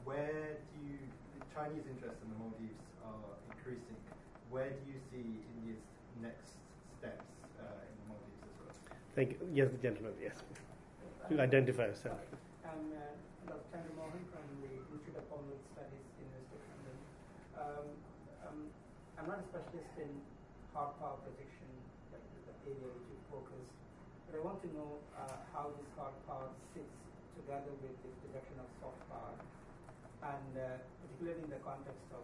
the Chinese interests in the Maldives are increasing. Where do you see India's next steps in the Maldives as well? Thank you. Yes, the gentleman, yes. You identify yourself. I'm Dr. Chandra Mohan from the Institute of Commonwealth Studies, University of London. I'm not a specialist in hard power projection, the area which you focus, but I want to know how this hard power sits together with the projection of soft power, and particularly in the context of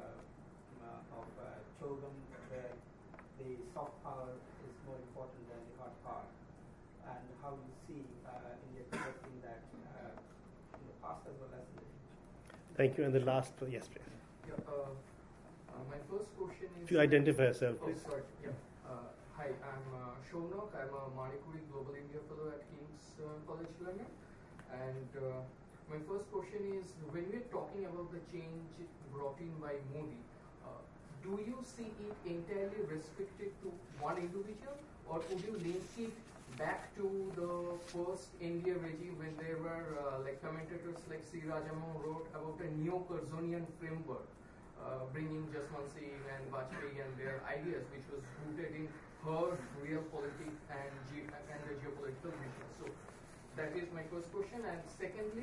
Chogan, where the soft power is more important than the hard power, and how you see India projecting that in the past as well as in the future. Thank you. And the last, yes, please. Yeah, my first question is... If you identify yourself, please. Oh, sorry. Yeah. Hi, I'm Shaunak. I'm a Manikuri Global India Fellow at King's College London. And my first question is, when we're talking about the change brought in by Modi, do you see it entirely restricted to one individual, or would you link it back to the first India regime when there were like commentators like C. Rajammohan wrote about a neo-Curzonian framework, bringing Jaswant Singh and Vajpayee and their ideas, which was rooted in her real politics and the geopolitical vision. So that is my first question. And secondly,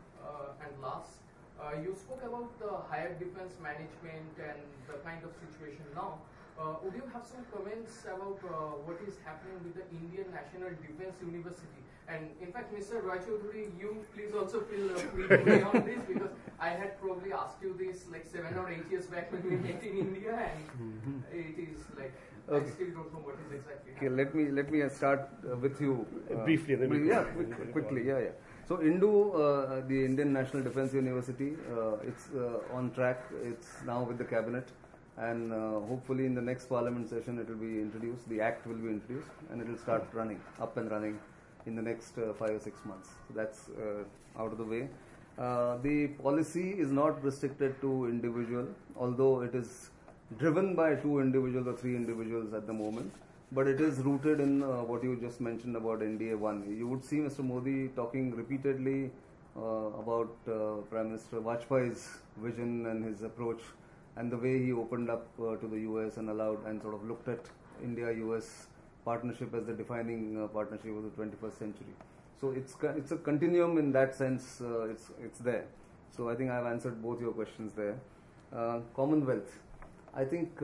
and last, you spoke about the higher defense management and the kind of situation now. Would you have some comments about what is happening with the Indian National Defense University? And in fact, Mr. Roy Choudhury, you please also feel free to weigh on this, because I had probably asked you this like 7 or 8 years back when we met in India, and it is like I still don't know what is exactly. Okay, let me start with you briefly. Quickly. So INDU, the Indian National Defense University, it's on track. It's now with the cabinet. And hopefully in the next parliament session it will be introduced, the act will be introduced, and it will start up and running in the next 5 or 6 months. So that's out of the way. The policy is not restricted to individual, although it is driven by 2 individuals or 3 individuals at the moment, but it is rooted in what you just mentioned about NDA 1. You would see Mr. Modi talking repeatedly about Prime Minister Vajpayee's vision and his approach, and the way he opened up to the US and allowed and sort of looked at India-US partnership as the defining partnership of the 21st century. So it's a continuum in that sense. It's there. So I think I've answered both your questions there. Commonwealth. I think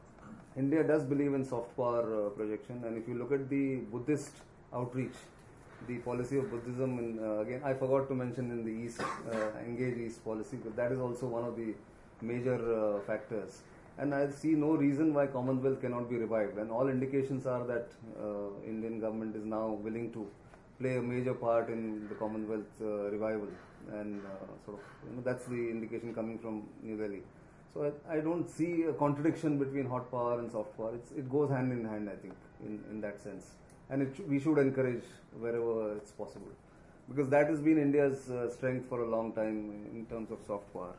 India does believe in soft power projection, and if you look at the Buddhist outreach, the policy of Buddhism, again I forgot to mention in the East, Engage East policy, but that is also one of the major factors, and I see no reason why Commonwealth cannot be revived, and all indications are that Indian government is now willing to play a major part in the Commonwealth revival, and that's the indication coming from New Delhi. So I don't see a contradiction between hot power and soft power. It goes hand in hand, I think, in that sense, and we should encourage wherever it's possible, because that has been India's strength for a long time in terms of soft power.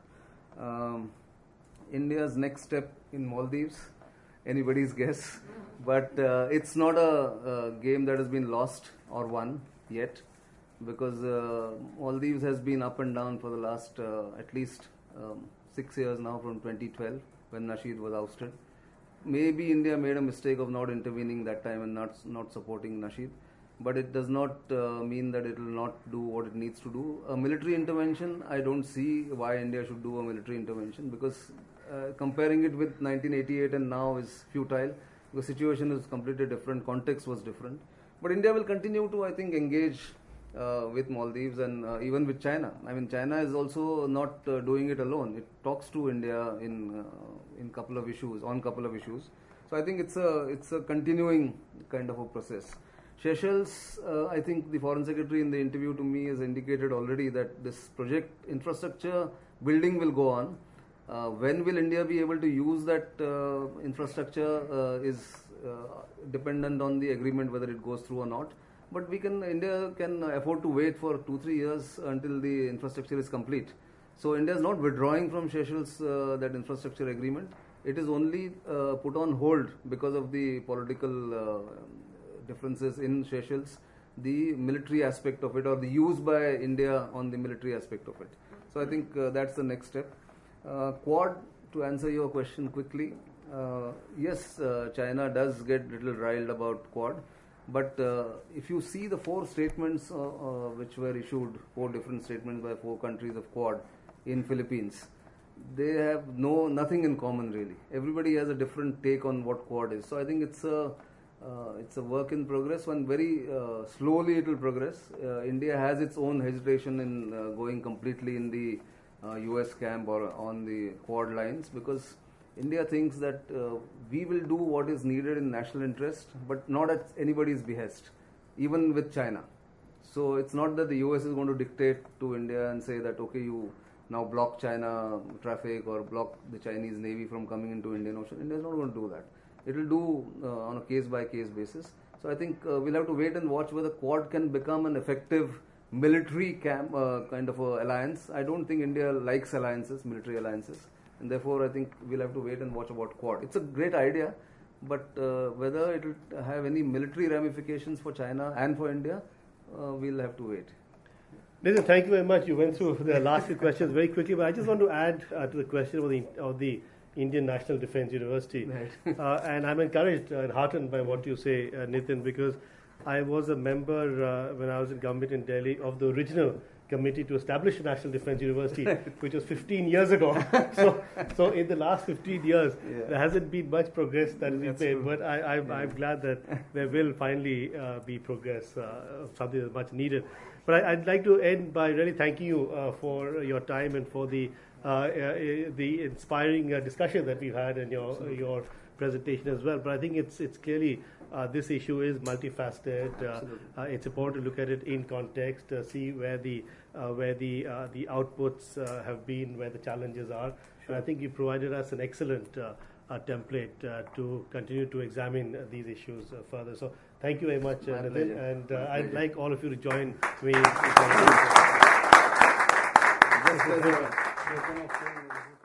India's next step in Maldives, anybody's guess, but it's not a game that has been lost or won yet, because Maldives has been up and down for the last at least 6 years now, from 2012 when Nasheed was ousted. Maybe India made a mistake of not intervening that time and not supporting Nasheed, but it does not mean that it will not do what it needs to do. A military intervention, I don't see why India should do a military intervention, because comparing it with 1988 and now is futile. The situation is completely different, context was different. But India will continue to, I think, engage with Maldives and even with China. I mean, China is also not doing it alone. It talks to India in couple of issues, on couple of issues. So I think it's a continuing kind of a process. Seychelles, I think the Foreign Secretary in the interview to me has indicated already that this project infrastructure building will go on. When will India be able to use that infrastructure is dependent on the agreement whether it goes through or not. But India can afford to wait for 2-3 years until the infrastructure is complete. So India is not withdrawing from Seychelles that infrastructure agreement. It is only put on hold because of the political differences in Seychelles, the military aspect of it, or the use by India on the military aspect of it. So I think that's the next step. Quad, to answer your question quickly, yes, China does get a little riled about Quad, but if you see the 4 statements which were issued, 4 different statements by 4 countries of Quad in Philippines, they have nothing in common really. Everybody has a different take on what Quad is. So I think it's a work in progress, and very slowly it will progress. India has its own hesitation in going completely in the US camp or on the Quad lines, because India thinks that we will do what is needed in national interest, but not at anybody's behest, even with China. So it's not that the US is going to dictate to India and say that, okay, you now block China traffic or block the Chinese Navy from coming into Indian Ocean. India is not going to do that. It will do on a case-by-case basis. So I think we'll have to wait and watch whether Quad can become an effective military camp kind of a alliance. I don't think India likes alliances, military alliances, and therefore I think we'll have to wait and watch about Quad. It's a great idea, but whether it will have any military ramifications for China and for India, we'll have to wait. Nitin, thank you very much. You went through the last few questions very quickly, but I just want to add to the question of the Indian National Defence University. Right. And I'm encouraged and heartened by what you say, Nitin, because I was a member when I was in government in Delhi of the original committee to establish a National Defence University, which was 15 years ago. So in the last 15 years, there hasn't been much progress that has been made, but I'm glad that there will finally be progress, something that's much needed. But I'd like to end by really thanking you for your time and for the inspiring discussion that we've had in your presentation as well. But I think it's clearly this issue is multifaceted. It's important to look at it in context, see where the outputs have been, where the challenges are. And I think you provided us an excellent template to continue to examine these issues further. So thank you very much, Nitin. And I'd like all of you to join me.